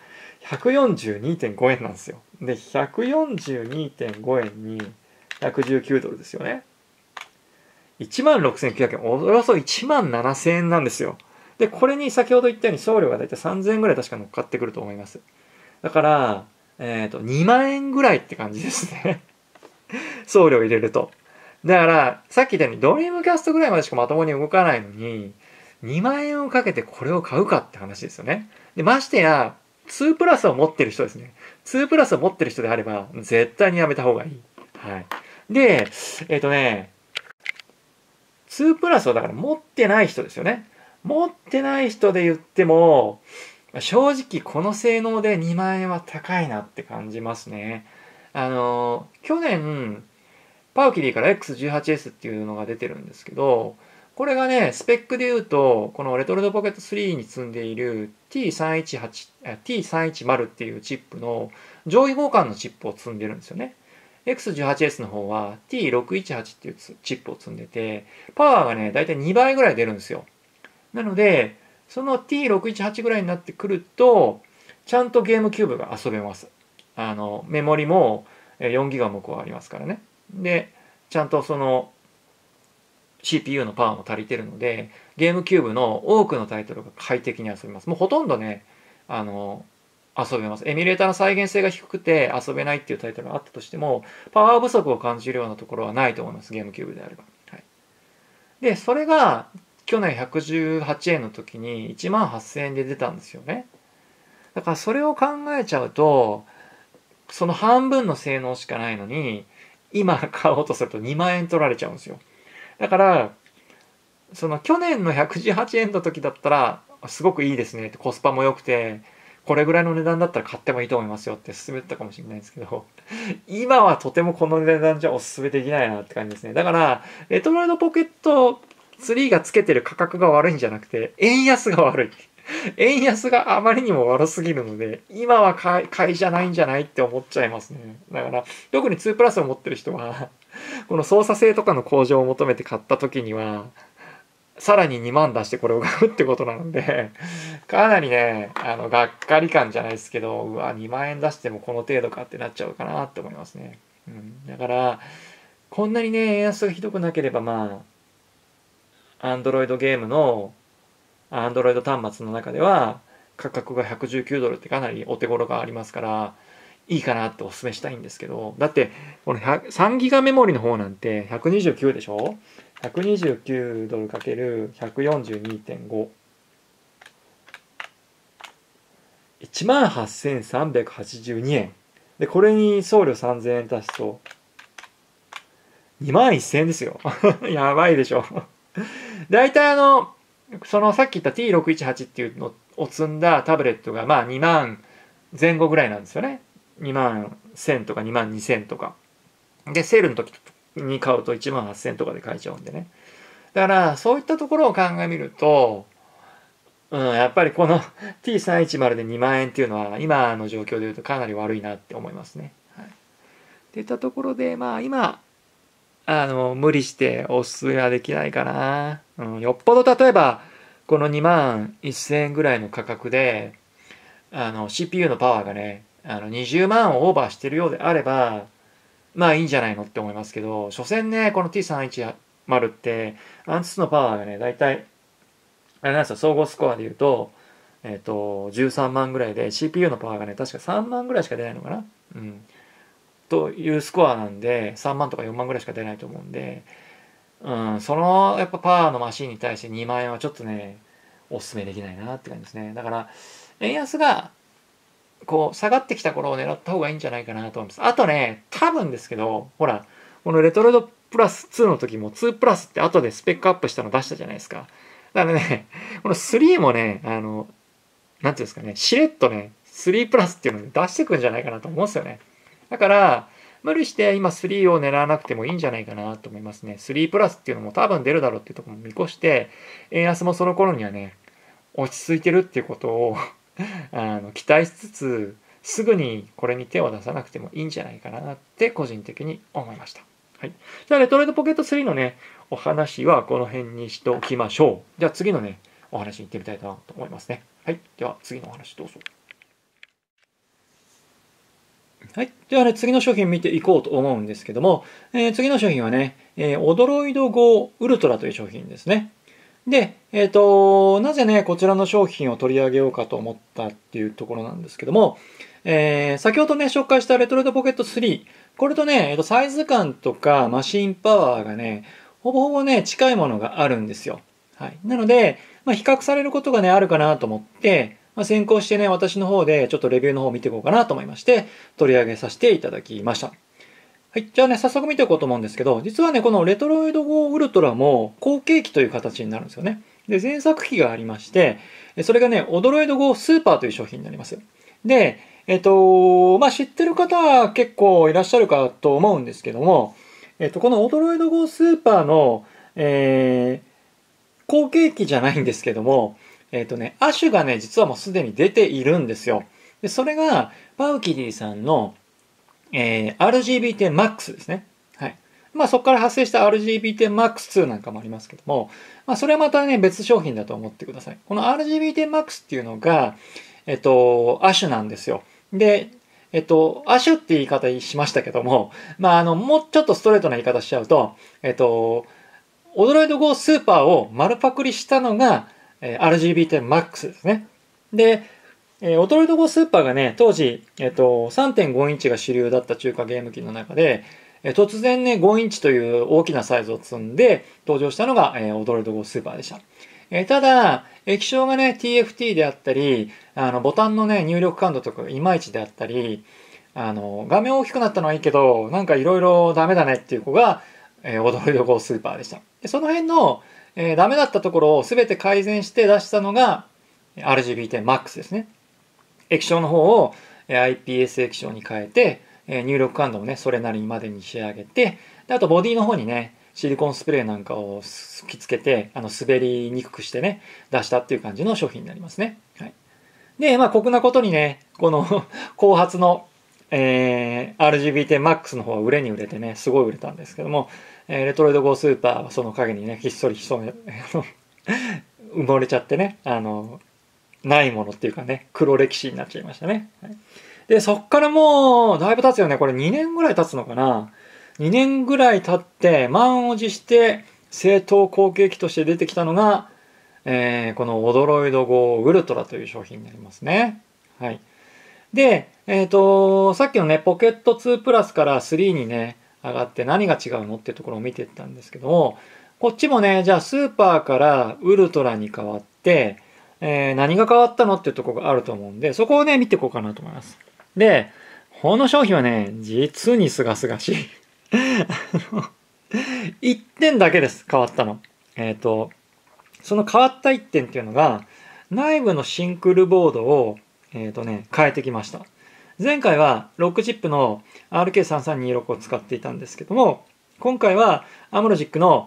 142.5円なんですよ。で、142.5円に119ドルですよね。16,900円、およそ17,000円なんですよ。で、これに先ほど言ったように送料がだいたい3,000円ぐらい確か乗っかってくると思います。だから、2万円ぐらいって感じですね。送料入れると。だから、さっき言ったようにドリームキャストぐらいまでしかまともに動かないのに、2万円をかけてこれを買うかって話ですよね。で、ましてや、2プラスを持ってる人ですね。2プラスを持ってる人であれば、絶対にやめた方がいい。はい。で、2プラスをだから持ってない人ですよね。持ってない人で言っても、正直この性能で2万円は高いなって感じますね。去年、 パウキリーから X18S っていうのが出てるんですけど、これがね、スペックで言うと、このレトルトポケット3に積んでいる T310 っていうチップの上位互換のチップを積んでるんですよね。X18S の方は T618 っていうチップを積んでて、パワーがね、だいたい2倍ぐらい出るんですよ。なので、その T618 ぐらいになってくると、ちゃんとゲームキューブが遊べます。メモリも4ギガもこうありますからね。で、ちゃんとその CPU のパワーも足りてるので、ゲームキューブの多くのタイトルが快適に遊べます。もうほとんどね、遊べます。エミュレーターの再現性が低くて遊べないっていうタイトルがあったとしても、パワー不足を感じるようなところはないと思います。ゲームキューブであれば。はい、で、それが去年118円の時に18,000円で出たんですよね。だからそれを考えちゃうと、その半分の性能しかないのに、今買おうとすると2万円取られちゃうんですよ。だから、その去年の118円の時だったら、すごくいいですねって、コスパも良くて、これぐらいの値段だったら買ってもいいと思いますよって勧めてたかもしれないですけど、今はとてもこの値段じゃお勧めできないなって感じですね。だから、レトロイドポケット3がつけてる価格が悪いんじゃなくて、円安が悪い。円安があまりにも悪すぎるので、今は買いじゃないんじゃないって思っちゃいますね。だから、特に2プラスを持ってる人は、この操作性とかの向上を求めて買った時には、さらに2万出してこれを買うってことなので、かなりね、がっかり感じゃないですけど、うわ、2万円出してもこの程度かってなっちゃうかなって思いますね。うん、だから、こんなにね、円安がひどくなければ、まあ、Android ゲームの、Android 端末の中では、価格が119ドルってかなりお手頃がありますから、いいかなってお勧めしたいんですけど、だって、この3ギガメモリの方なんて129でしょ？ 129 ドルかける142.5。18,382 円。で、これに送料3000円足すと、21,000円ですよ。やばいでしょ。大体そのさっき言った T618 っていうのを積んだタブレットがまあ2万前後ぐらいなんですよね。2万1000とか2万2000とか。で、セールの時に買うと1万8000とかで買えちゃうんでね。だからそういったところを考えみると、やっぱりこの T310 で2万円っていうのは今の状況で言うとかなり悪いなって思いますね。はい、っていったところで、まあ今、無理しておすすめはできないかな。よっぽど例えば、この2万1000円ぐらいの価格で、CPU のパワーがね、20万をオーバーしてるようであれば、まあいいんじゃないのって思いますけど、所詮ね、この T310 って、アンツのパワーがね、だいたい、あれなんですよ、総合スコアで言うと、13万ぐらいで、CPU のパワーがね、確か3万ぐらいしか出ないのかな。うん。というスコアなんで、3万とか4万ぐらいしか出ないと思うんで、そのやっぱパワーのマシンに対して2万円はちょっとね、おすすめできないなって感じですね。だから、円安がこう下がってきた頃を狙った方がいいんじゃないかなと思います。あとね、多分ですけど、ほら、このレトロイドプラス2の時も2プラスって後でスペックアップしたの出したじゃないですか。だからね、この3もね、なんていうんですかね、しれっとね、3プラスっていうのを出してくんじゃないかなと思うんですよね。だから、無理して今3を狙わなくてもいいんじゃないかなと思いますね。3プラスっていうのも多分出るだろうっていうところも見越して、円安もその頃にはね、落ち着いてるっていうことを期待しつつ、すぐにこれに手を出さなくてもいいんじゃないかなって個人的に思いました。はい。じゃあ、レトロイドポケット3のね、お話はこの辺にしておきましょう。じゃあ次のね、お話に行ってみたいなと思いますね。はい。では次のお話どうぞ。はい。ではね、次の商品見ていこうと思うんですけども、次の商品はね、オドロイド Go ウルトラという商品ですね。で、なぜね、こちらの商品を取り上げようかと思ったっていうところなんですけども、先ほどね、紹介したレトロイドポケット3、これとね、サイズ感とかマシンパワーがね、ほぼほぼね、近いものがあるんですよ。はい。なので、比較されることがね、あるかなと思って、先行してね、私の方でちょっとレビューの方を見ていこうかなと思いまして、取り上げさせていただきました。はい。じゃあね、早速見ていこうと思うんですけど、実はね、このレトロイド GO ウルトラも後継機という形になるんですよね。で、前作機がありまして、それがね、オドロイド GO スーパーという商品になります。で、知ってる方は結構いらっしゃるかと思うんですけども、 このオドロイド号スーパーの、後継機じゃないんですけども、亜種がね、実はもうすでに出ているんですよ。で、それが、パウキリーさんの、RGB10MAX ですね。はい。まあそこから発生した RGB10MAX2 なんかもありますけども、まあそれはまたね、別商品だと思ってください。この RGB10MAX っていうのが、亜種なんですよ。で、亜種って言い方しましたけども、まあもうちょっとストレートな言い方しちゃうと、オドロイド GO スーパーを丸パクリしたのが、RGB10MAX ですね。で、オドロイド GO スーパーがね、当時、3.5 インチが主流だった中華ゲーム機の中で、突然ね、5インチという大きなサイズを積んで登場したのが、オドロイド GO スーパーでした。ただ、液晶がね、TFT であったり、ボタンのね、入力感度とかがいまいちであったり、画面大きくなったのはいいけど、なんかいろいろダメだねっていう子が、オドロイド GO スーパーでした。でその辺の、ダメだったところを全て改善して出したのが RGB10MAX ですね。液晶の方を IPS 液晶に変えて、入力感度もね、それなりにまでに仕上げて、であとボディの方にね、シリコンスプレーなんかを吹き付けて、滑りにくくしてね、出したっていう感じの商品になりますね。はい。で、まあ、酷なことにね、この後発の、RGB10MAX の方は売れに売れてね、すごい売れたんですけども、レトロイド GO スーパーはその陰にね、ひっそり潜め、埋もれちゃってね、ないものっていうかね、黒歴史になっちゃいましたね。はい、で、そっからもう、だいぶ経つよね。これ2年ぐらい経つのかな。2年ぐらい経って、満を持して、正統後継機として出てきたのが、このオドロイド GO ウルトラという商品になりますね。はい。で、さっきのね、ポケット2プラスから3にね、上がって何が違うのっていうところを見ていったんですけども、こっちもね、じゃあスーパーからウルトラに変わって、何が変わったのっていうところがあると思うんで、そこをね、見ていこうかなと思います。で、この商品はね、実にすがすがしい。1点だけです、変わったの。その変わった1点っていうのが、内部のシンクルボードを、変えてきました。前回は6チップの RK3326 を使っていたんですけども、今回はアムロジックの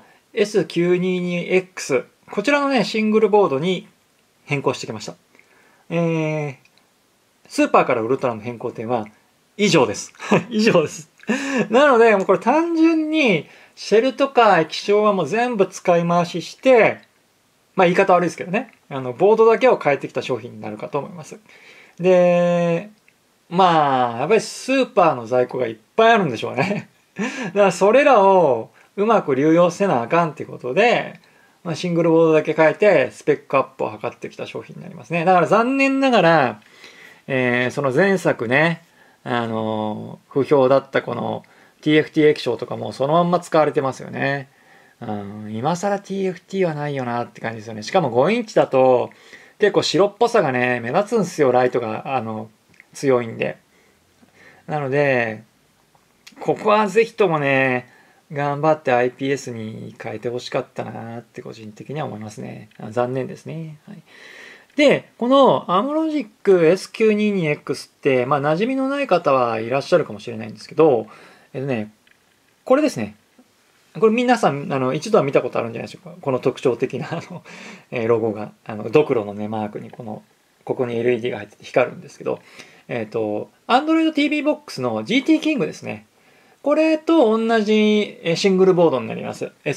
S922X、こちらのね、シングルボードに変更してきました。スーパーからウルトラの変更点は以上です。以上です。なので、もうこれ単純にシェルとか液晶はもう全部使い回しして、まあ言い方悪いですけどね。ボードだけを変えてきた商品になるかと思います。で、まあ、やっぱりスーパーの在庫がいっぱいあるんでしょうね。だからそれらをうまく流用せなあかんっていうことで、まあ、シングルボードだけ変えてスペックアップを図ってきた商品になりますね。だから残念ながら、その前作ね、不評だったこの TFT 液晶とかもそのまんま使われてますよね。今更 TFT はないよなって感じですよね。しかも5インチだと結構白っぽさがね、目立つんですよ、ライトが、強いんで。なので、ここはぜひともね、頑張って IPS に変えてほしかったなって個人的には思いますね。残念ですね。はい、で、このアムロジック S922X って、まあ馴染みのない方はいらっしゃるかもしれないんですけど、これですね。これ皆さん、一度は見たことあるんじゃないでしょうか。この特徴的な、ロゴが、ドクロのね、マークにここに LED が入ってて光るんですけど、Android TV Box の GT King ですね。これと同じシングルボードになります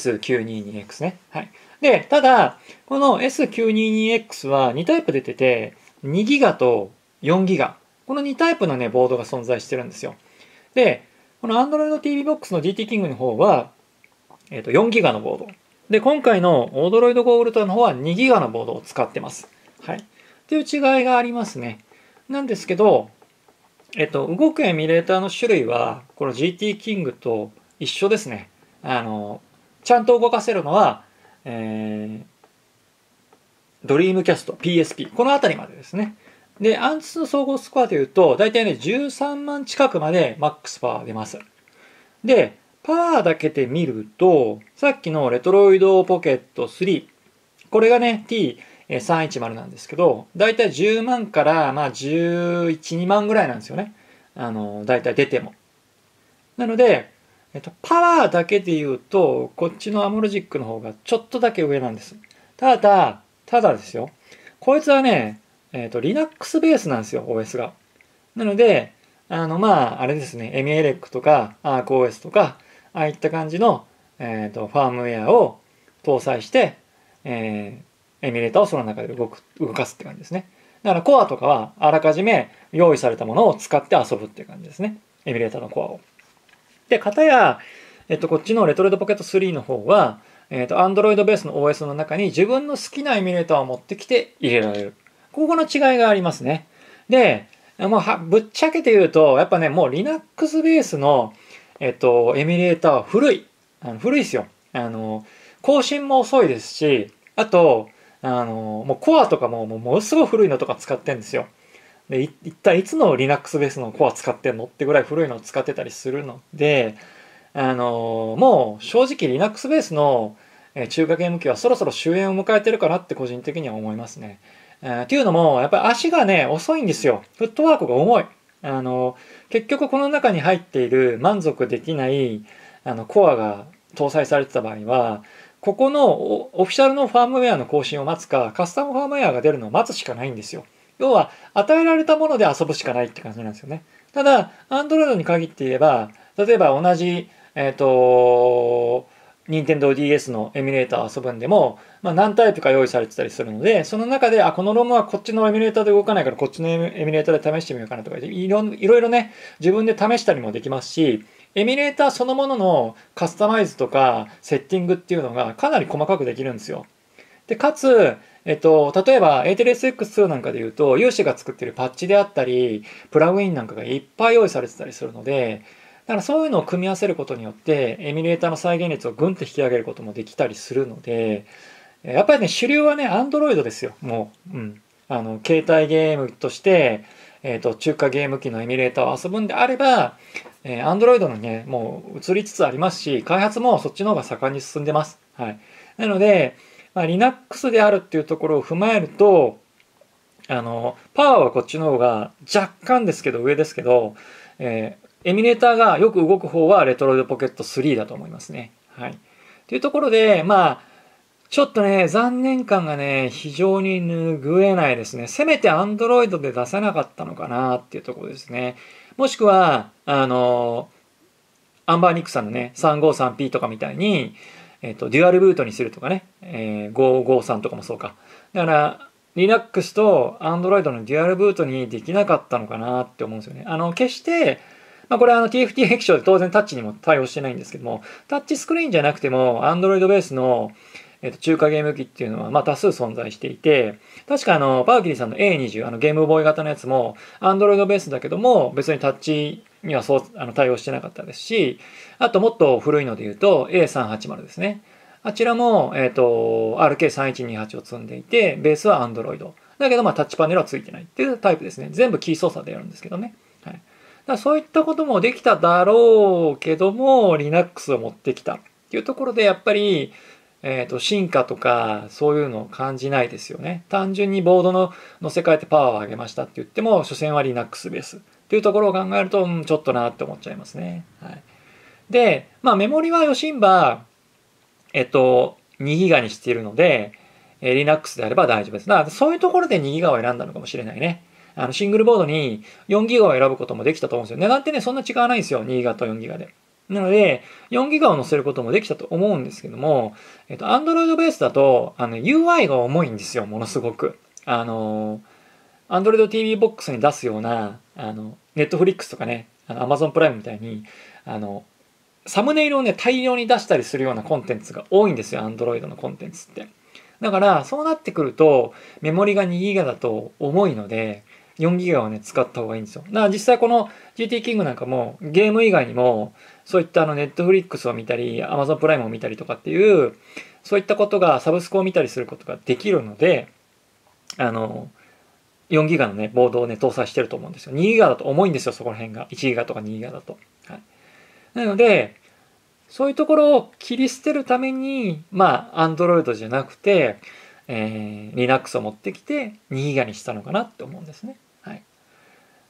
。S922X ね。はい。で、ただ、この S922X は2タイプ出てて、2GB と 4GB。この2タイプのね、ボードが存在してるんですよ。で、この Android TV Box の GT King の方は、4GB のボード。で、今回の Odroid Go Ultra の方は 2GB のボードを使ってます。はい。っていう違いがありますね。なんですけど、動くエミュレーターの種類は、この GT King と一緒ですね。ちゃんと動かせるのは、Dreamcast、PSP、このあたりまでですね。で、アンツの総合スコアで言うと、だいたいね、13万近くまでマックスパワー出ます。で、パワーだけで見ると、さっきのレトロイドポケット3、これがね、T310 なんですけど、だいたい10万から、まあ、11、2万ぐらいなんですよね。だいたい出ても。なので、 パワーだけで言うと、こっちのアモロジックの方がちょっとだけ上なんです。ただですよ。こいつはね、Linux ベースなんですよ、OS が。なので、あれですね、エミエレックとか ArcOS とか、ああいった感じの、ファームウェアを搭載して、エミュレーターをその中で動かすって感じですね。だからコアとかはあらかじめ用意されたものを使って遊ぶっていう感じですね。エミュレーターのコアを。で、かたや、こっちのレトロイドポケット3の方は、Android ベースの OS の中に自分の好きなエミュレーターを持ってきて入れられる。ここの違いがありますね。で、ぶっちゃけて言うと、やっぱね、もう Linux ベースの、エミュレーターは古い。古いですよ。更新も遅いですし、あと、もうコアとかもものすごい古いのとか使ってんですよ。で、一体いつの Linux ベースのコア使ってんのってぐらい古いのを使ってたりするので、もう正直 Linux ベースの中華ゲーム機はそろそろ終焉を迎えてるかなって個人的には思いますね。っていうのも、やっぱり足がね、遅いんですよ。フットワークが重い。結局この中に入っている満足できないコアが搭載されてた場合は、ここのオフィシャルのファームウェアの更新を待つか、カスタムファームウェアが出るのを待つしかないんですよ。要は、与えられたもので遊ぶしかないって感じなんですよね。ただ、Android に限って言えば、例えば同じ、任天堂 DS のエミュレーターを遊ぶんでも、何タイプか用意されてたりするので、その中で、このロムはこっちのエミュレーターで動かないから、こっちのエミュレーターで試してみようかなとか、いろいろね、自分で試したりもできますし、エミュレーターそのもののカスタマイズとかセッティングっていうのがかなり細かくできるんですよ。で、かつ、例えば A3SX2 なんかで言うと、有志が作ってるパッチであったり、プラグインなんかがいっぱい用意されてたりするので、だからそういうのを組み合わせることによって、エミュレーターの再現率をぐんと引き上げることもできたりするので、やっぱりね、主流はね、Android ですよ、もう。うん。携帯ゲームとして、中華ゲーム機のエミュレーターを遊ぶんであれば、Android のね、もう移りつつありますし、開発もそっちの方が盛んに進んでます。はい。なので、Linux であるっていうところを踏まえると、パワーはこっちの方が若干ですけど上ですけど、エミュレーターがよく動く方はレトロイドポケット3だと思いますね。はい。というところで、ちょっとね、残念感がね、非常に拭えないですね。せめて Android で出せなかったのかなっていうところですね。もしくは、アンバーニックさんのね、353P とかみたいに、デュアルブートにするとかね、553とかもそうか。だから、Linux と Android のデュアルブートにできなかったのかなって思うんですよね。決して、これはTFT 液晶で当然タッチにも対応してないんですけども、タッチスクリーンじゃなくても Android ベースの中華ゲーム機っていうのは多数存在していて、確かパウキリさんの A20、ゲームボーイ型のやつも Android ベースだけども別にタッチにはそう対応してなかったですし、あともっと古いので言うと A380 ですね。あちらも、RK3128 を積んでいて、ベースは Android。だけどタッチパネルはついてないっていうタイプですね。全部キー操作でやるんですけどね。はい。だからそういったこともできただろうけども、Linux を持ってきたっていうところでやっぱり、進化とかそういうのを感じないですよね。単純にボードの乗せ替えてパワーを上げましたって言っても、所詮は Linux ベースっていうところを考えると、ちょっとなって思っちゃいますね。はい。で、メモリはヨシンバ、2ギガにしているので、Linux であれば大丈夫です。だからそういうところで2ギガを選んだのかもしれないね。シングルボードに4ギガを選ぶこともできたと思うんですよ。値段ってね、そんな違わないんですよ。2ギガと4ギガで。なので、4ギガを載せることもできたと思うんですけども、Android ベースだと、UI が重いんですよ、ものすごく。Android TV ボックスに出すような、Netflix とかね、Amazon プライムみたいに、サムネイルをね、大量に出したりするようなコンテンツが多いんですよ、Android のコンテンツって。だから、そうなってくると、メモリが2ギガだと重いので、4ギガをね、使った方がいいんですよ。だから実際この GT キングなんかも、ゲーム以外にも、そういったNetflix を見たり、Amazon プライムを見たりとかっていう、そういったことが、サブスクを見たりすることができるので、4ギガのね、ボードをね、搭載してると思うんですよ。2ギガだと重いんですよ、そこら辺が。1ギガとか2ギガだと。はい。なので、そういうところを切り捨てるために、Android じゃなくて、Linux を持ってきて2ギガにしたのかなって思うんですね。はい。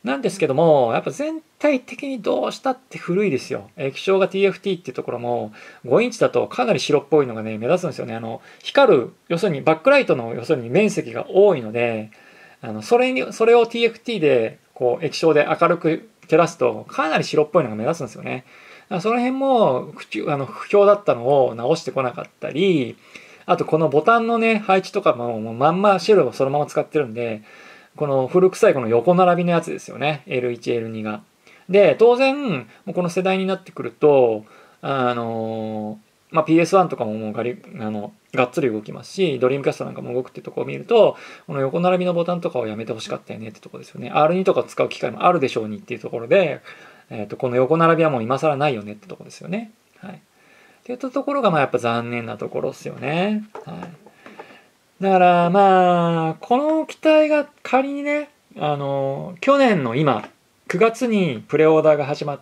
なんですけども、やっぱ全体的にどうしたって古いですよ。液晶が TFT っていうところも、5インチだとかなり白っぽいのがね、目立つんですよね。光る、要するにバックライトの、要するに面積が多いので、それを TFT で、こう、液晶で明るく照らすと、かなり白っぽいのが目立つんですよね。その辺も不評だったのを直してこなかったり、あとこのボタンのね、配置とかもまんま白をそのまま使ってるんで、この古臭いこの横並びのやつですよね。L1、L2 が。で、当然、この世代になってくると、PS1 とかももうがっつり動きますし、ドリームキャストなんかも動くってとこを見ると、この横並びのボタンとかをやめてほしかったよねってとこですよね。R2 とか使う機会もあるでしょうにっていうところで、この横並びはもう今更ないよねってとこですよね。はい。っていったところが、やっぱ残念なところですよね。はい。だからこの機体が仮にね、去年の今、9月にプレオーダーが始まって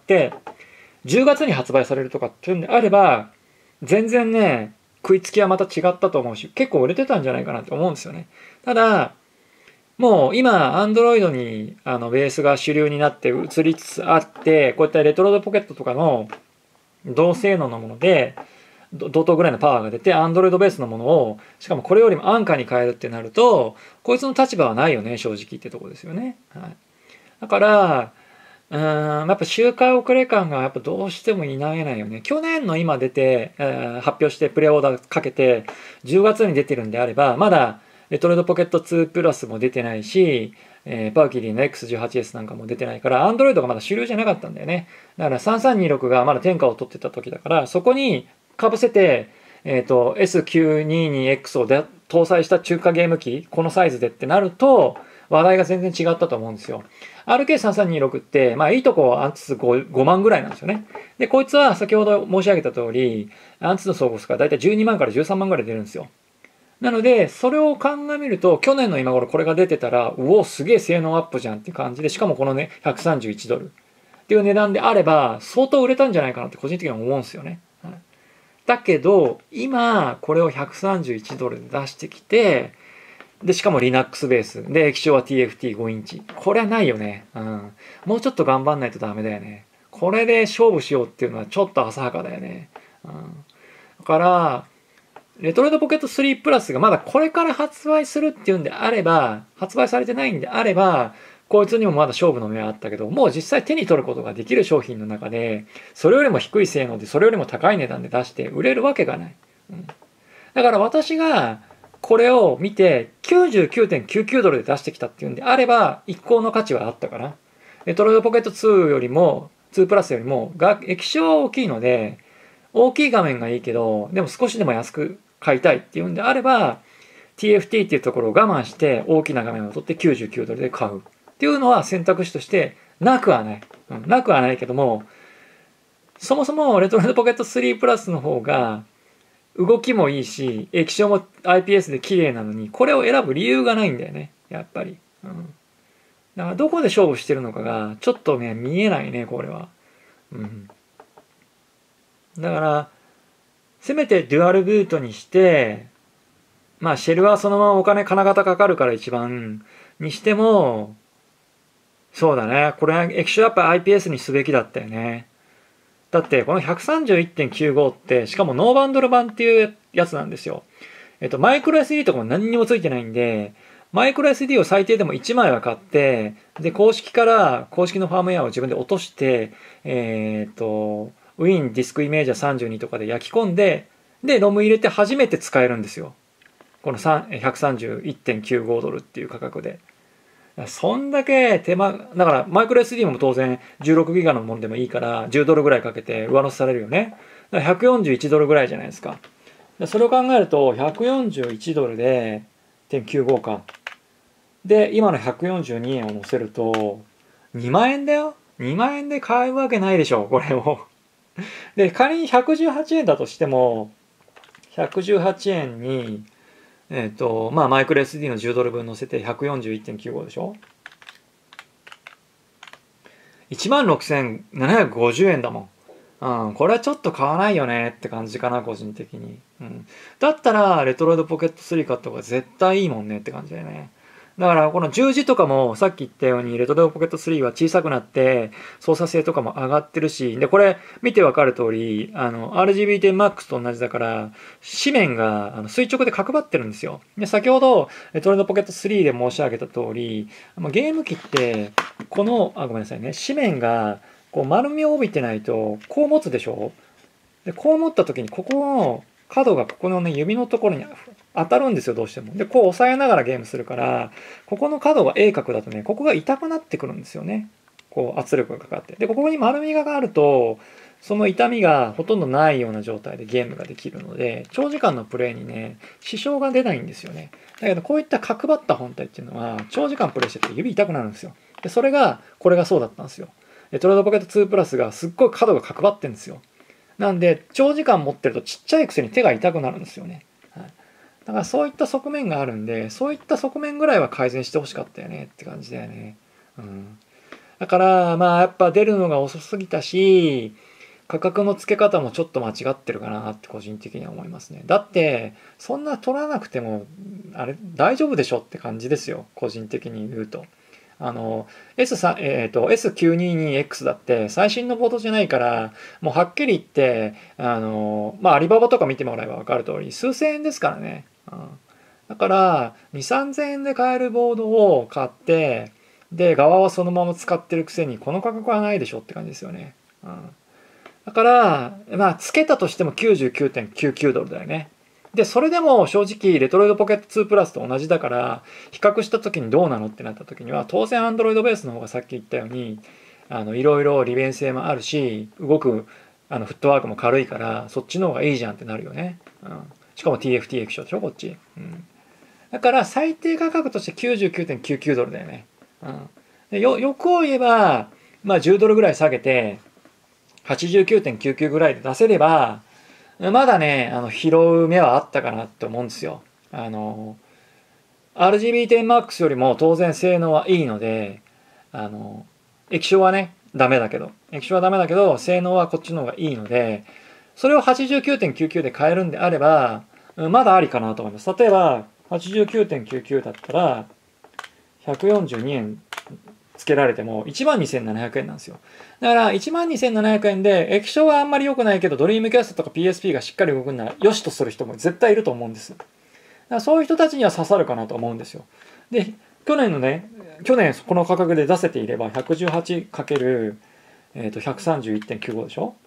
、10月に発売されるとかっていうんであれば、全然ね、食いつきはまた違ったと思うし、結構売れてたんじゃないかなと思うんですよね。ただ、もう今、Android にベースが主流になって移りつつあって、こういったレトロドポケットとかの同性能のもので、同等ぐらいのパワーが出て、Android ベースのものを、しかもこれよりも安価に変えるってなると、こいつの立場はないよね、正直ってとこですよね。はい。だから、やっぱ周回遅れ感がやっぱどうしても否めないよね。去年の今出て、発表してプレオーダーかけて、10月に出てるんであれば、まだレトロイドポケット2プラスも出てないし、パーキリーの X18S なんかも出てないから、Android がまだ主流じゃなかったんだよね。だから3326がまだ天下を取ってた時だから、そこに被せて、S922X を搭載した中華ゲーム機、このサイズでってなると、話題が全然違ったと思うんですよ。RK3326 って、いいとこはアンツ5万ぐらいなんですよね。で、こいつは先ほど申し上げた通り、アンツの総合数がだいたい12万から13万ぐらい出るんですよ。なので、それを鑑みると、去年の今頃これが出てたら、うお、すげえ性能アップじゃんっていう感じで、しかもこのね、131ドルっていう値段であれば、相当売れたんじゃないかなって個人的には思うんですよね。はい、だけど、今、これを131ドルで出してきて、で、しかも Linux ベース。で、液晶は TFT5 インチ。これはないよね。うん。もうちょっと頑張んないとダメだよね。これで勝負しようっていうのはちょっと浅はかだよね。うん。だから、レトロイドポケット3プラスがまだこれから発売するっていうんであれば、発売されてないんであれば、こいつにもまだ勝負の目はあったけど、もう実際手に取ることができる商品の中で、それよりも低い性能で、それよりも高い値段で出して売れるわけがない。うん。だから私が、これを見て 99.99 ドルで出してきたっていうんであれば一向の価値はあったかな。レトロイドポケット2よりも2プラスよりも液晶は大きいので大きい画面がいいけどでも少しでも安く買いたいっていうんであれば TFT っていうところを我慢して大きな画面を取って99ドルで買うっていうのは選択肢としてなくはない。なくはないけどもそもそもレトロイドポケット3プラスの方が動きもいいし、液晶も IPS で綺麗なのに、これを選ぶ理由がないんだよね。やっぱり。うん。だからどこで勝負してるのかが、ちょっとね、見えないね、これは。うん。だから、せめてデュアルブートにして、シェルはそのままお金金型かかるから一番にしても、そうだね。これ液晶やっぱ IPS にすべきだったよね。だってこの 131.95 ってしかもノーバンドル版っていうやつなんですよ。マイクロ SD とかも何にもついてないんで、マイクロ SD を最低でも1枚は買って、で、公式から公式のファームウェアを自分で落として、Win ディスクイメージャー32とかで焼き込んで、で、ロム入れて初めて使えるんですよ。この131.95 ドルっていう価格で。そんだけ手間、だからマイクロ SD も当然16ギガのものでもいいから10ドルぐらいかけて上乗せされるよね。だから141ドルぐらいじゃないですか。それを考えると141ドルで0.95か。で、今の142円を乗せると2万円だよ。2万円で買えるわけないでしょ、これを。で、仮に118円だとしても、118円にマイクロ SD の10ドル分乗せて141.95でしょ ?16,750 円だもん。これはちょっと買わないよねって感じかな、個人的に。だったら、レトロイドポケット3買った方が絶対いいもんねって感じだよね。 だからこの十字とかもさっき言ったようにレトロポケット3は小さくなって操作性とかも上がってるし、でこれ見てわかる通りRGB10MAX と同じだから紙面が垂直で角張ってるんですよ。で先ほどレトロポケット3で申し上げた通りゲーム機ってこのごめんなさいね、紙面がこう丸みを帯びてないとこう持つでしょ。でこう持った時にここの角がここのね指のところに当たるんですよ、どうしても。でこう押さえながらゲームするからここの角が鋭角だとね、ここが痛くなってくるんですよね。こう圧力がかかって、でここに丸みがあるとその痛みがほとんどないような状態でゲームができるので長時間のプレイにね支障が出ないんですよね。だけどこういった角張った本体っていうのは長時間プレイしてて指痛くなるんですよ。でそれがこれがそうだったんですよ。トレードポケット2プラスがすっごい角が角張ってるんですよ。なんで長時間持ってるとちっちゃいくせに手が痛くなるんですよね。はい、だからそういった側面があるんで、そういった側面ぐらいは改善してほしかったよねって感じだよね。うん、だからまあやっぱ出るのが遅すぎたし、価格の付け方もちょっと間違ってるかなって個人的には思いますね。だってそんな取らなくてもあれ大丈夫でしょって感じですよ、個人的に言うと。S922X だって最新のボードじゃないから、もうはっきり言って、アリババとか見てもらえば分かる通り、数千円ですからね。だから、2、3000円で買えるボードを買って、で、側はそのまま使ってるくせに、この価格はないでしょって感じですよね。だから、まあ、つけたとしても99.99ドルだよね。で、それでも正直、レトロイドポケット2プラスと同じだから、比較した時にどうなのってなった時には、当然 Android ベースの方がさっき言ったように、いろいろ利便性もあるし、動く、フットワークも軽いから、そっちの方がいいじゃんってなるよね。しかも TFT 液晶でしょ、こっち。だから、最低価格として99.99ドルだよね。で欲を言えば、まあ10ドルぐらい下げて、89.99ぐらいで出せれば、まだね、拾う目はあったかなって思うんですよ。RGB10MAX よりも当然性能はいいので、液晶はね、ダメだけど、液晶はダメだけど、性能はこっちの方がいいので、それを89.99で買えるんであれば、まだありかなと思います。例えば、89.99だったら、142円つけられても12,700円なんですよ。だから12,700円で液晶はあんまり良くないけどドリームキャストとか PSP がしっかり動くなら良しとする人も絶対いると思うんです。だからそういう人たちには刺さるかなと思うんですよ。で、去年この価格で出せていれば 118×131.95 でしょ。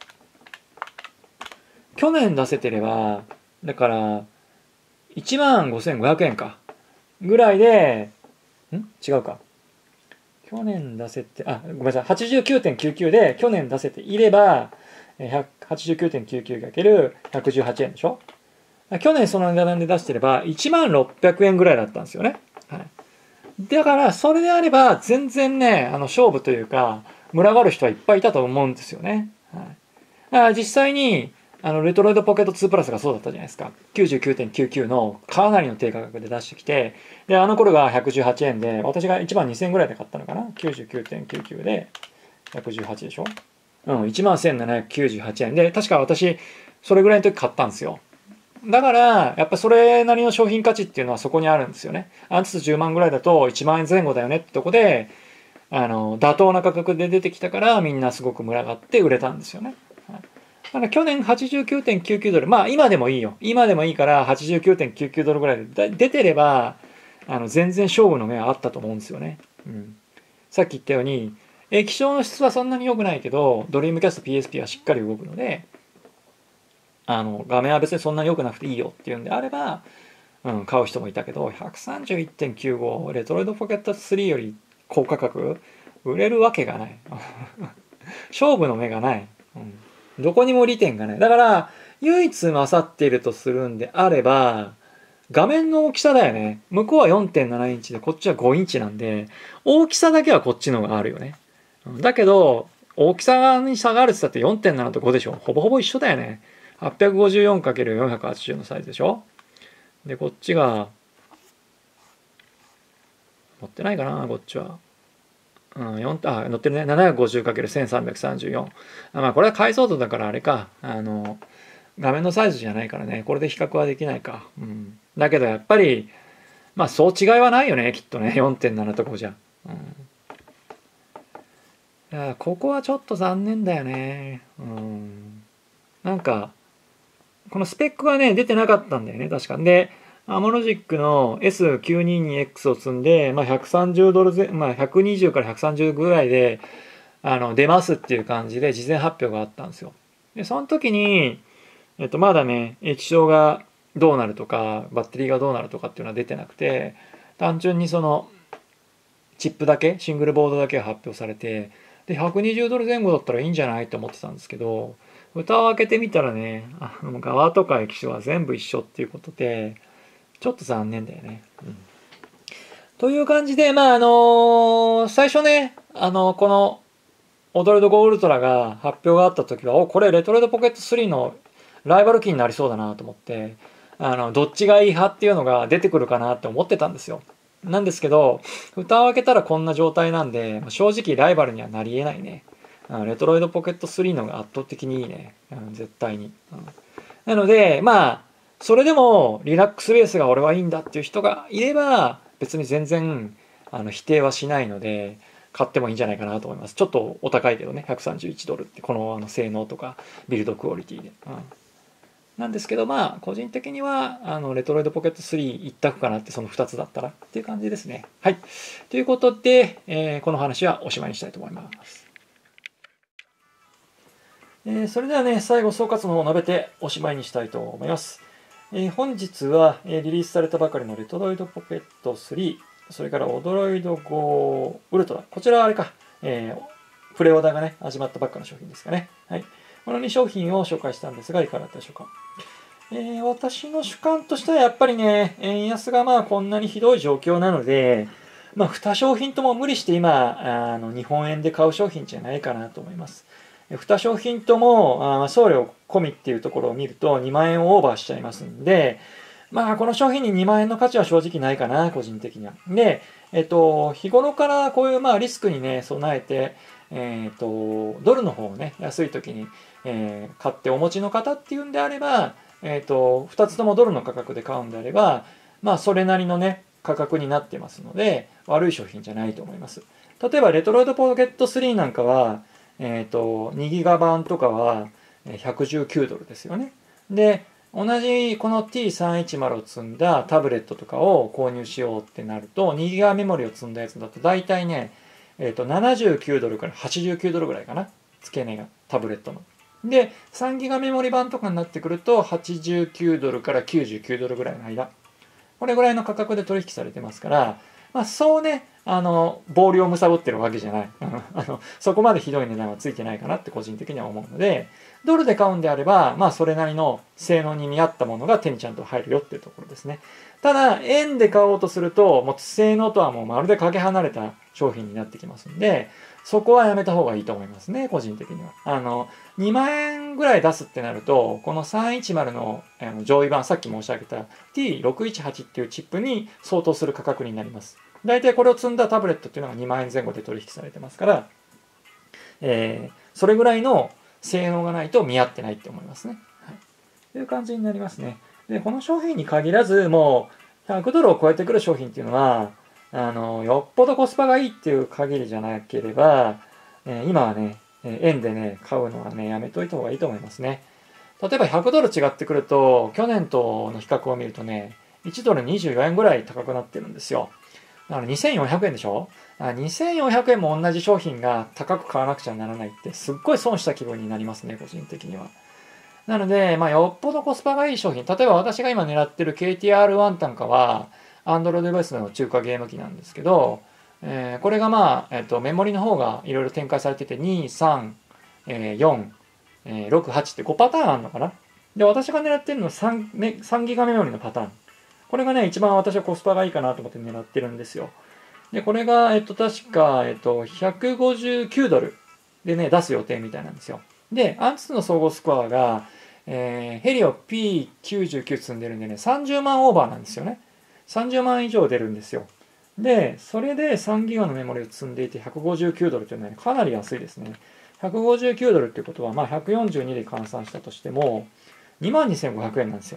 去年出せてればだから15,500円かぐらいで違うか、去年出せて、ごめんなさい、89.99 で去年出せていれば、89.99×118 円でしょ。去年その値段で出してれば、1600円ぐらいだったんですよね。はい。だから、それであれば、全然ね、勝負というか、群がる人はいっぱいいたと思うんですよね。はい。だから実際に、レトロイドポケット2プラスがそうだったじゃないですか。99.99 のかなりの低価格で出してきて、で、頃が118円で、私が1万2000円ぐらいで買ったのかな。99.99 で118でしょ。11,798 円で、確か私、それぐらいの時買ったんですよ。だから、やっぱそれなりの商品価値っていうのはそこにあるんですよね。アンツ10万ぐらいだと1万円前後だよねってとこで、妥当な価格で出てきたからみんなすごく群がって売れたんですよね。だから去年 89.99 ドル、まあ今でもいいよ。今でもいいから89.99 ドルぐらいで出てれば、全然勝負の目はあったと思うんですよね。さっき言ったように、液晶の質はそんなに良くないけど、ドリームキャスト PSP はしっかり動くので、画面は別にそんなに良くなくていいよっていうんであれば、買う人もいたけど、131.95 レトロイドポケット3より高価格売れるわけがない。勝負の目がない。どこにも利点がない。だから、唯一勝っているとするんであれば、画面の大きさだよね。向こうは 4.7 インチで、こっちは5インチなんで、大きさだけはこっちの方があるよね。だけど、大きさに差があるって言ったって 4.7 と5でしょ。ほぼほぼ一緒だよね。854×480 のサイズでしょ。で、こっちが、持ってないかな、こっちは。載ってるね。750×1334。まあ、これは解像度だからあれか。画面のサイズじゃないからね。これで比較はできないか。だけどやっぱり、 まあそう違いはないよねきっとね、 4.7 と5じゃ、うん、いやここはちょっと残念だよね。なんかこのスペックがね出てなかったんだよね確かで、アモロジックの S922X を積んで、まあ、$130前、まあ、120から130ぐらいで出ますっていう感じで事前発表があったんですよ。でその時に、まだね液晶がどうなるとかバッテリーがどうなるとかっていうのは出てなくて、単純にそのチップだけシングルボードだけが発表されて、で$120前後だったらいいんじゃないと思ってたんですけど、蓋を開けてみたらね側とか液晶は全部一緒っていうことでちょっと残念だよね。という感じで、まあ最初ねこのオドロイド5ウルトラが発表があった時はこれレトロイドポケット3のライバル機になりそうだなと思って、どっちがいい派っていうのが出てくるかなって思ってたんですよ。なんですけど蓋を開けたらこんな状態なんで正直ライバルにはなり得ないね。レトロイドポケット3のが圧倒的にいいね、絶対に、なのでまあそれでもリラックスベースが俺はいいんだっていう人がいれば別に全然否定はしないので買ってもいいんじゃないかなと思います。ちょっとお高いけどね、$131ってこの性能とかビルドクオリティで、なんですけどまあ個人的にはレトロイドポケット3一択かなって、その2つだったらっていう感じですね。はい、ということで、この話はおしまいにしたいと思います。それではね最後総括の方を述べておしまいにしたいと思います。本日は、リリースされたばかりのレトロイドポケット3、それからオドロイド5ウルトラ、こちらはあれか、プレオーダーがね始まったばっかの商品ですかね。はい、この2商品を紹介したんですがいかがだったでしょうか。私の主観としてはやっぱりね円安がまあこんなにひどい状況なので、まあ、2商品とも無理して今日本円で買う商品じゃないかなと思います。2商品とも送料込みっていうところを見ると2万円をオーバーしちゃいますんで、まあこの商品に2万円の価値は正直ないかな個人的には。で、日頃からこういうまあリスクにね備えて、ドルの方をね安い時に、買ってお持ちの方っていうんであれば、2つともドルの価格で買うんであればまあそれなりのね価格になってますので悪い商品じゃないと思います。例えばレトロイドポケット3なんかは2ギガ版とかは$119ですよね。で、同じこの T310 を積んだタブレットとかを購入しようってなると、2ギガメモリを積んだやつだと大体ね、$79から$89ぐらいかな。付け値が、タブレットの。で、3ギガメモリ版とかになってくると、$89から$99ぐらいの間。これぐらいの価格で取引されてますから、まあ、そうね、暴利を貪ってるわけじゃない。そこまでひどい値段はついてないかなって個人的には思うので、ドルで買うんであれば、まあ、それなりの性能に見合ったものが手にちゃんと入るよっていうところですね。ただ、円で買おうとすると、もう性能とはもうまるでかけ離れた商品になってきますんで、そこはやめた方がいいと思いますね、個人的には。2万円ぐらい出すってなると、この310の上位版、さっき申し上げた T618 っていうチップに相当する価格になります。大体これを積んだタブレットっていうのが2万円前後で取引されてますから、それぐらいの性能がないと見合ってないって思いますね。はい、という感じになりますね。で、この商品に限らず、もう$100を超えてくる商品っていうのは、よっぽどコスパがいいっていう限りじゃなければ、今はね、円でね、買うのはね、やめといた方がいいと思いますね。例えば$100違ってくると、去年との比較を見るとね、$124円ぐらい高くなってるんですよ。だから2400円でしょ。2400円も同じ商品が高く買わなくちゃならないってすっごい損した気分になりますね、個人的には。なので、まあ、よっぽどコスパがいい商品。例えば私が今狙ってる KTR1 なんかは、Android デバイスの中華ゲーム機なんですけど、これがまあ、メモリの方がいろいろ展開されてて、2、3、4、6、8って5パターンあるのかな。で、私が狙ってるのは3ギガメモリのパターン。これがね、一番私はコスパがいいかなと思って狙ってるんですよ。で、これが、確か、$159でね、出す予定みたいなんですよ。で、アンツの総合スコアが、ヘリオ P99 積んでるんでね、30万オーバーなんですよね。30万以上出るんですよ。で、それで3ギガのメモリを積んでいて$159っていうのは、ね、かなり安いですね。$159っていうことは、まあ142で換算したとしても、22,500円なんですよ。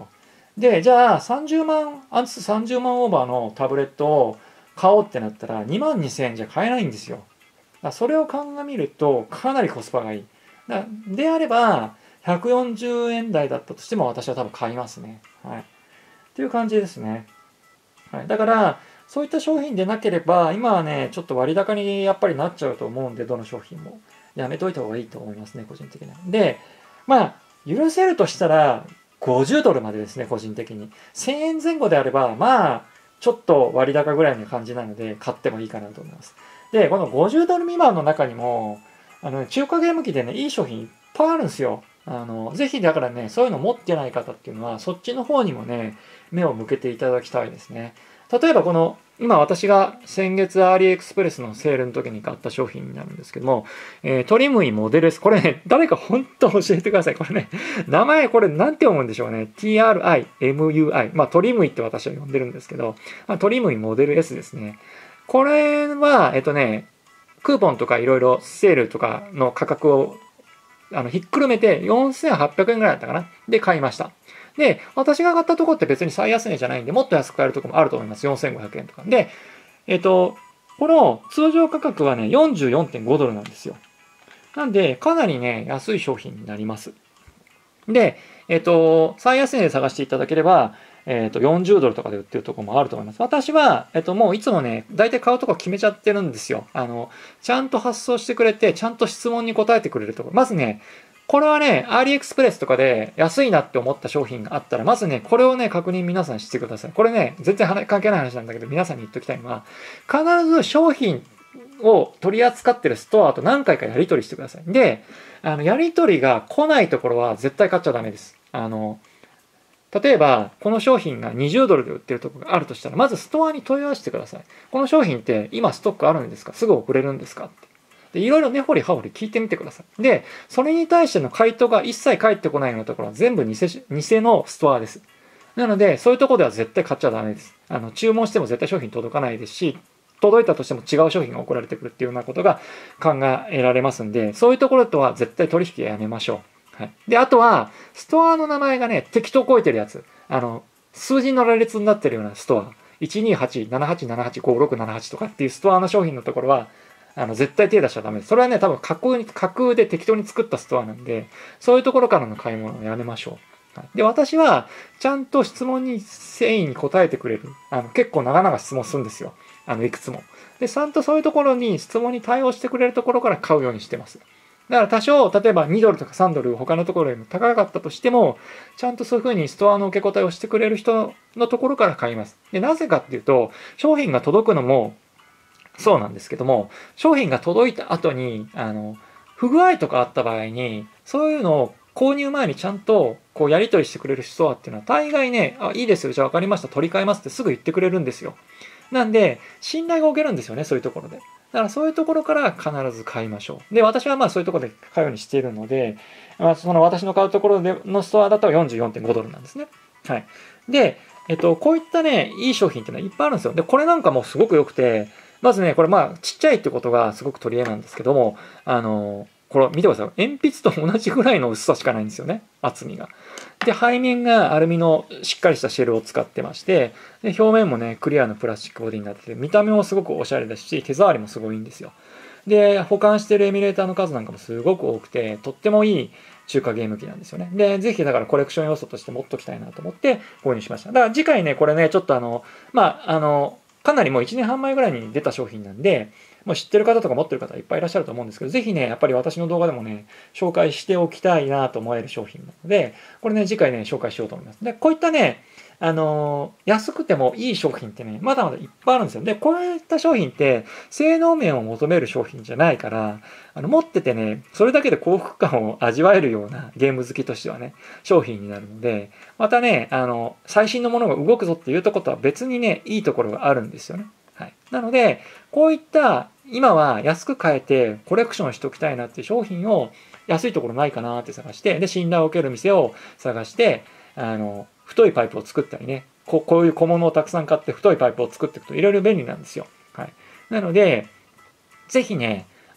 で、じゃあ30万、アンツ30万オーバーのタブレットを買おうってなったら2万2000円じゃ買えないんですよ。だからそれを鑑みるとかなりコスパがいい。であれば、140円台だったとしても私は多分買いますね。はい。っていう感じですね。はい。だから、そういった商品でなければ、今はね、ちょっと割高にやっぱりなっちゃうと思うんで、どの商品も。やめといた方がいいと思いますね、個人的には。で、まあ、許せるとしたら、50ドルまでですね、個人的に。1000円前後であれば、まあ、ちょっと割高ぐらいの感じなので、買ってもいいかなと思います。で、この50ドル未満の中にも、中華ゲーム機でね、いい商品いっぱいあるんですよ。ぜひだからね、そういうの持ってない方っていうのは、そっちの方にもね、目を向けていただきたいですね。例えばこの、今私が先月アーリーエクスプレスのセールの時に買った商品になるんですけども、トリムイモデルス。これね、誰か本当教えてください。これね、名前これなんて読むんでしょうね。TRIMUI。まあトリムイって私は呼んでるんですけど、トリムイモデル S ですね。これは、クーポンとかいろいろセールとかの価格をひっくるめて4800円ぐらいだったかな。で買いました。で、私が買ったところって別に最安値じゃないんで、もっと安く買えるところもあると思います。4500円とか。で、この通常価格はね、44.5 ドルなんですよ。なんで、かなりね、安い商品になります。で、最安値で探していただければ、40ドルとかで売ってるところもあると思います。私は、もういつもね、大体買うとこ決めちゃってるんですよ。ちゃんと発送してくれて、ちゃんと質問に答えてくれるところ。まずね、これはね、アーリーエクスプレスとかで安いなって思った商品があったら、まずね、これをね、確認皆さんしてください。これね、全然関係ない話なんだけど、皆さんに言っときたいのは、必ず商品を取り扱ってるストアと何回かやり取りしてください。で、やり取りが来ないところは絶対買っちゃダメです。例えば、この商品が20ドルで売ってるところがあるとしたら、まずストアに問い合わせてください。この商品って今ストックあるんですか？すぐ送れるんですか？って。で、いろいろ根掘り葉掘り聞いてみてください。で、それに対しての回答が一切返ってこないようなところは全部偽のストアです。なので、そういうところでは絶対買っちゃダメです。注文しても絶対商品届かないですし、届いたとしても違う商品が送られてくるっていうようなことが考えられますんで、そういうところとは絶対取引はやめましょう。はい。で、あとは、ストアの名前がね、適当超えてるやつ。数字の羅列になってるようなストア。128、7878、5678とかっていうストアの商品のところは、絶対手出しちゃダメです。それはね、多分架空で適当に作ったストアなんで、そういうところからの買い物をやめましょう。で、私は、ちゃんと質問に誠意に答えてくれる。結構長々質問するんですよ。いくつも。で、ちゃんとそういうところに質問に対応してくれるところから買うようにしてます。だから多少、例えば2ドルとか3ドル他のところよりも高かったとしても、ちゃんとそういうふうにストアの受け答えをしてくれる人のところから買います。で、なぜかっていうと、商品が届くのもそうなんですけども、商品が届いた後に、不具合とかあった場合に、そういうのを購入前にちゃんとこうやり取りしてくれるストアっていうのは大概ね、いいですよ、じゃあ分かりました、取り替えますってすぐ言ってくれるんですよ。なんで、信頼がおけるんですよね、そういうところで。だからそういうところから必ず買いましょう。で、私はまあそういうところで買うようにしているので、その私の買うところでのストアだと 44.5 ドルなんですね。はい。で、こういったね、いい商品っていうのはいっぱいあるんですよ。で、これなんかもすごく良くて、まずね、これまあちっちゃいってことがすごく取り柄なんですけども、これ見てください。鉛筆と同じぐらいの薄さしかないんですよね。厚みが。で、背面がアルミのしっかりしたシェルを使ってまして、で、表面もね、クリアなプラスチックボディになってて、見た目もすごくおしゃれですし、手触りもすごいいいんですよ。で、保管してるエミュレーターの数なんかもすごく多くて、とってもいい中華ゲーム機なんですよね。で、ぜひだからコレクション要素として持っときたいなと思って購入しました。だから次回ね、これね、ちょっとかなりもう1年半前ぐらいに出た商品なんで、もう知ってる方とか持ってる方いっぱいいらっしゃると思うんですけど、ぜひね、やっぱり私の動画でもね、紹介しておきたいなと思える商品なので、これね、次回ね、紹介しようと思います。で、こういったね、安くてもいい商品ってね、まだまだいっぱいあるんですよ。で、こういった商品って、性能面を求める商品じゃないから、持っててね、それだけで幸福感を味わえるようなゲーム好きとしてはね、商品になるので、またね、最新のものが動くぞっていうところとは別にね、いいところがあるんですよね。はい。なので、こういった、今は安く買えてコレクションしておきたいなっていう商品を安いところないかなって探して、で、信頼を受ける店を探して、太いパイプを作ったりね、こういう小物をたくさん買って太いパイプを作っていくといろいろ便利なんですよ。はい。なので、ぜひね、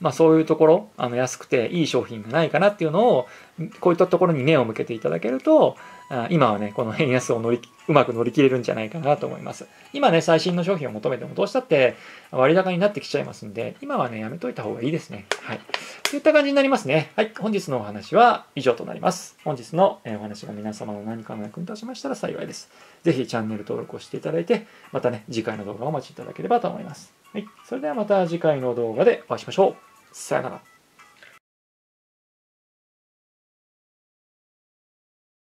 そういうところ、安くていい商品がないかなっていうのを、こういったところに目を向けていただけると、今はね、この円安をうまく乗り切れるんじゃないかなと思います。今ね、最新の商品を求めてもどうしたって割高になってきちゃいますんで、今はね、やめといた方がいいですね。はい。といった感じになりますね。はい。本日のお話は以上となります。本日のお話が皆様の何かの役に立ちましたら幸いです。ぜひチャンネル登録をしていただいて、またね、次回の動画をお待ちいただければと思います。はい。それではまた次回の動画でお会いしましょう。さよなら。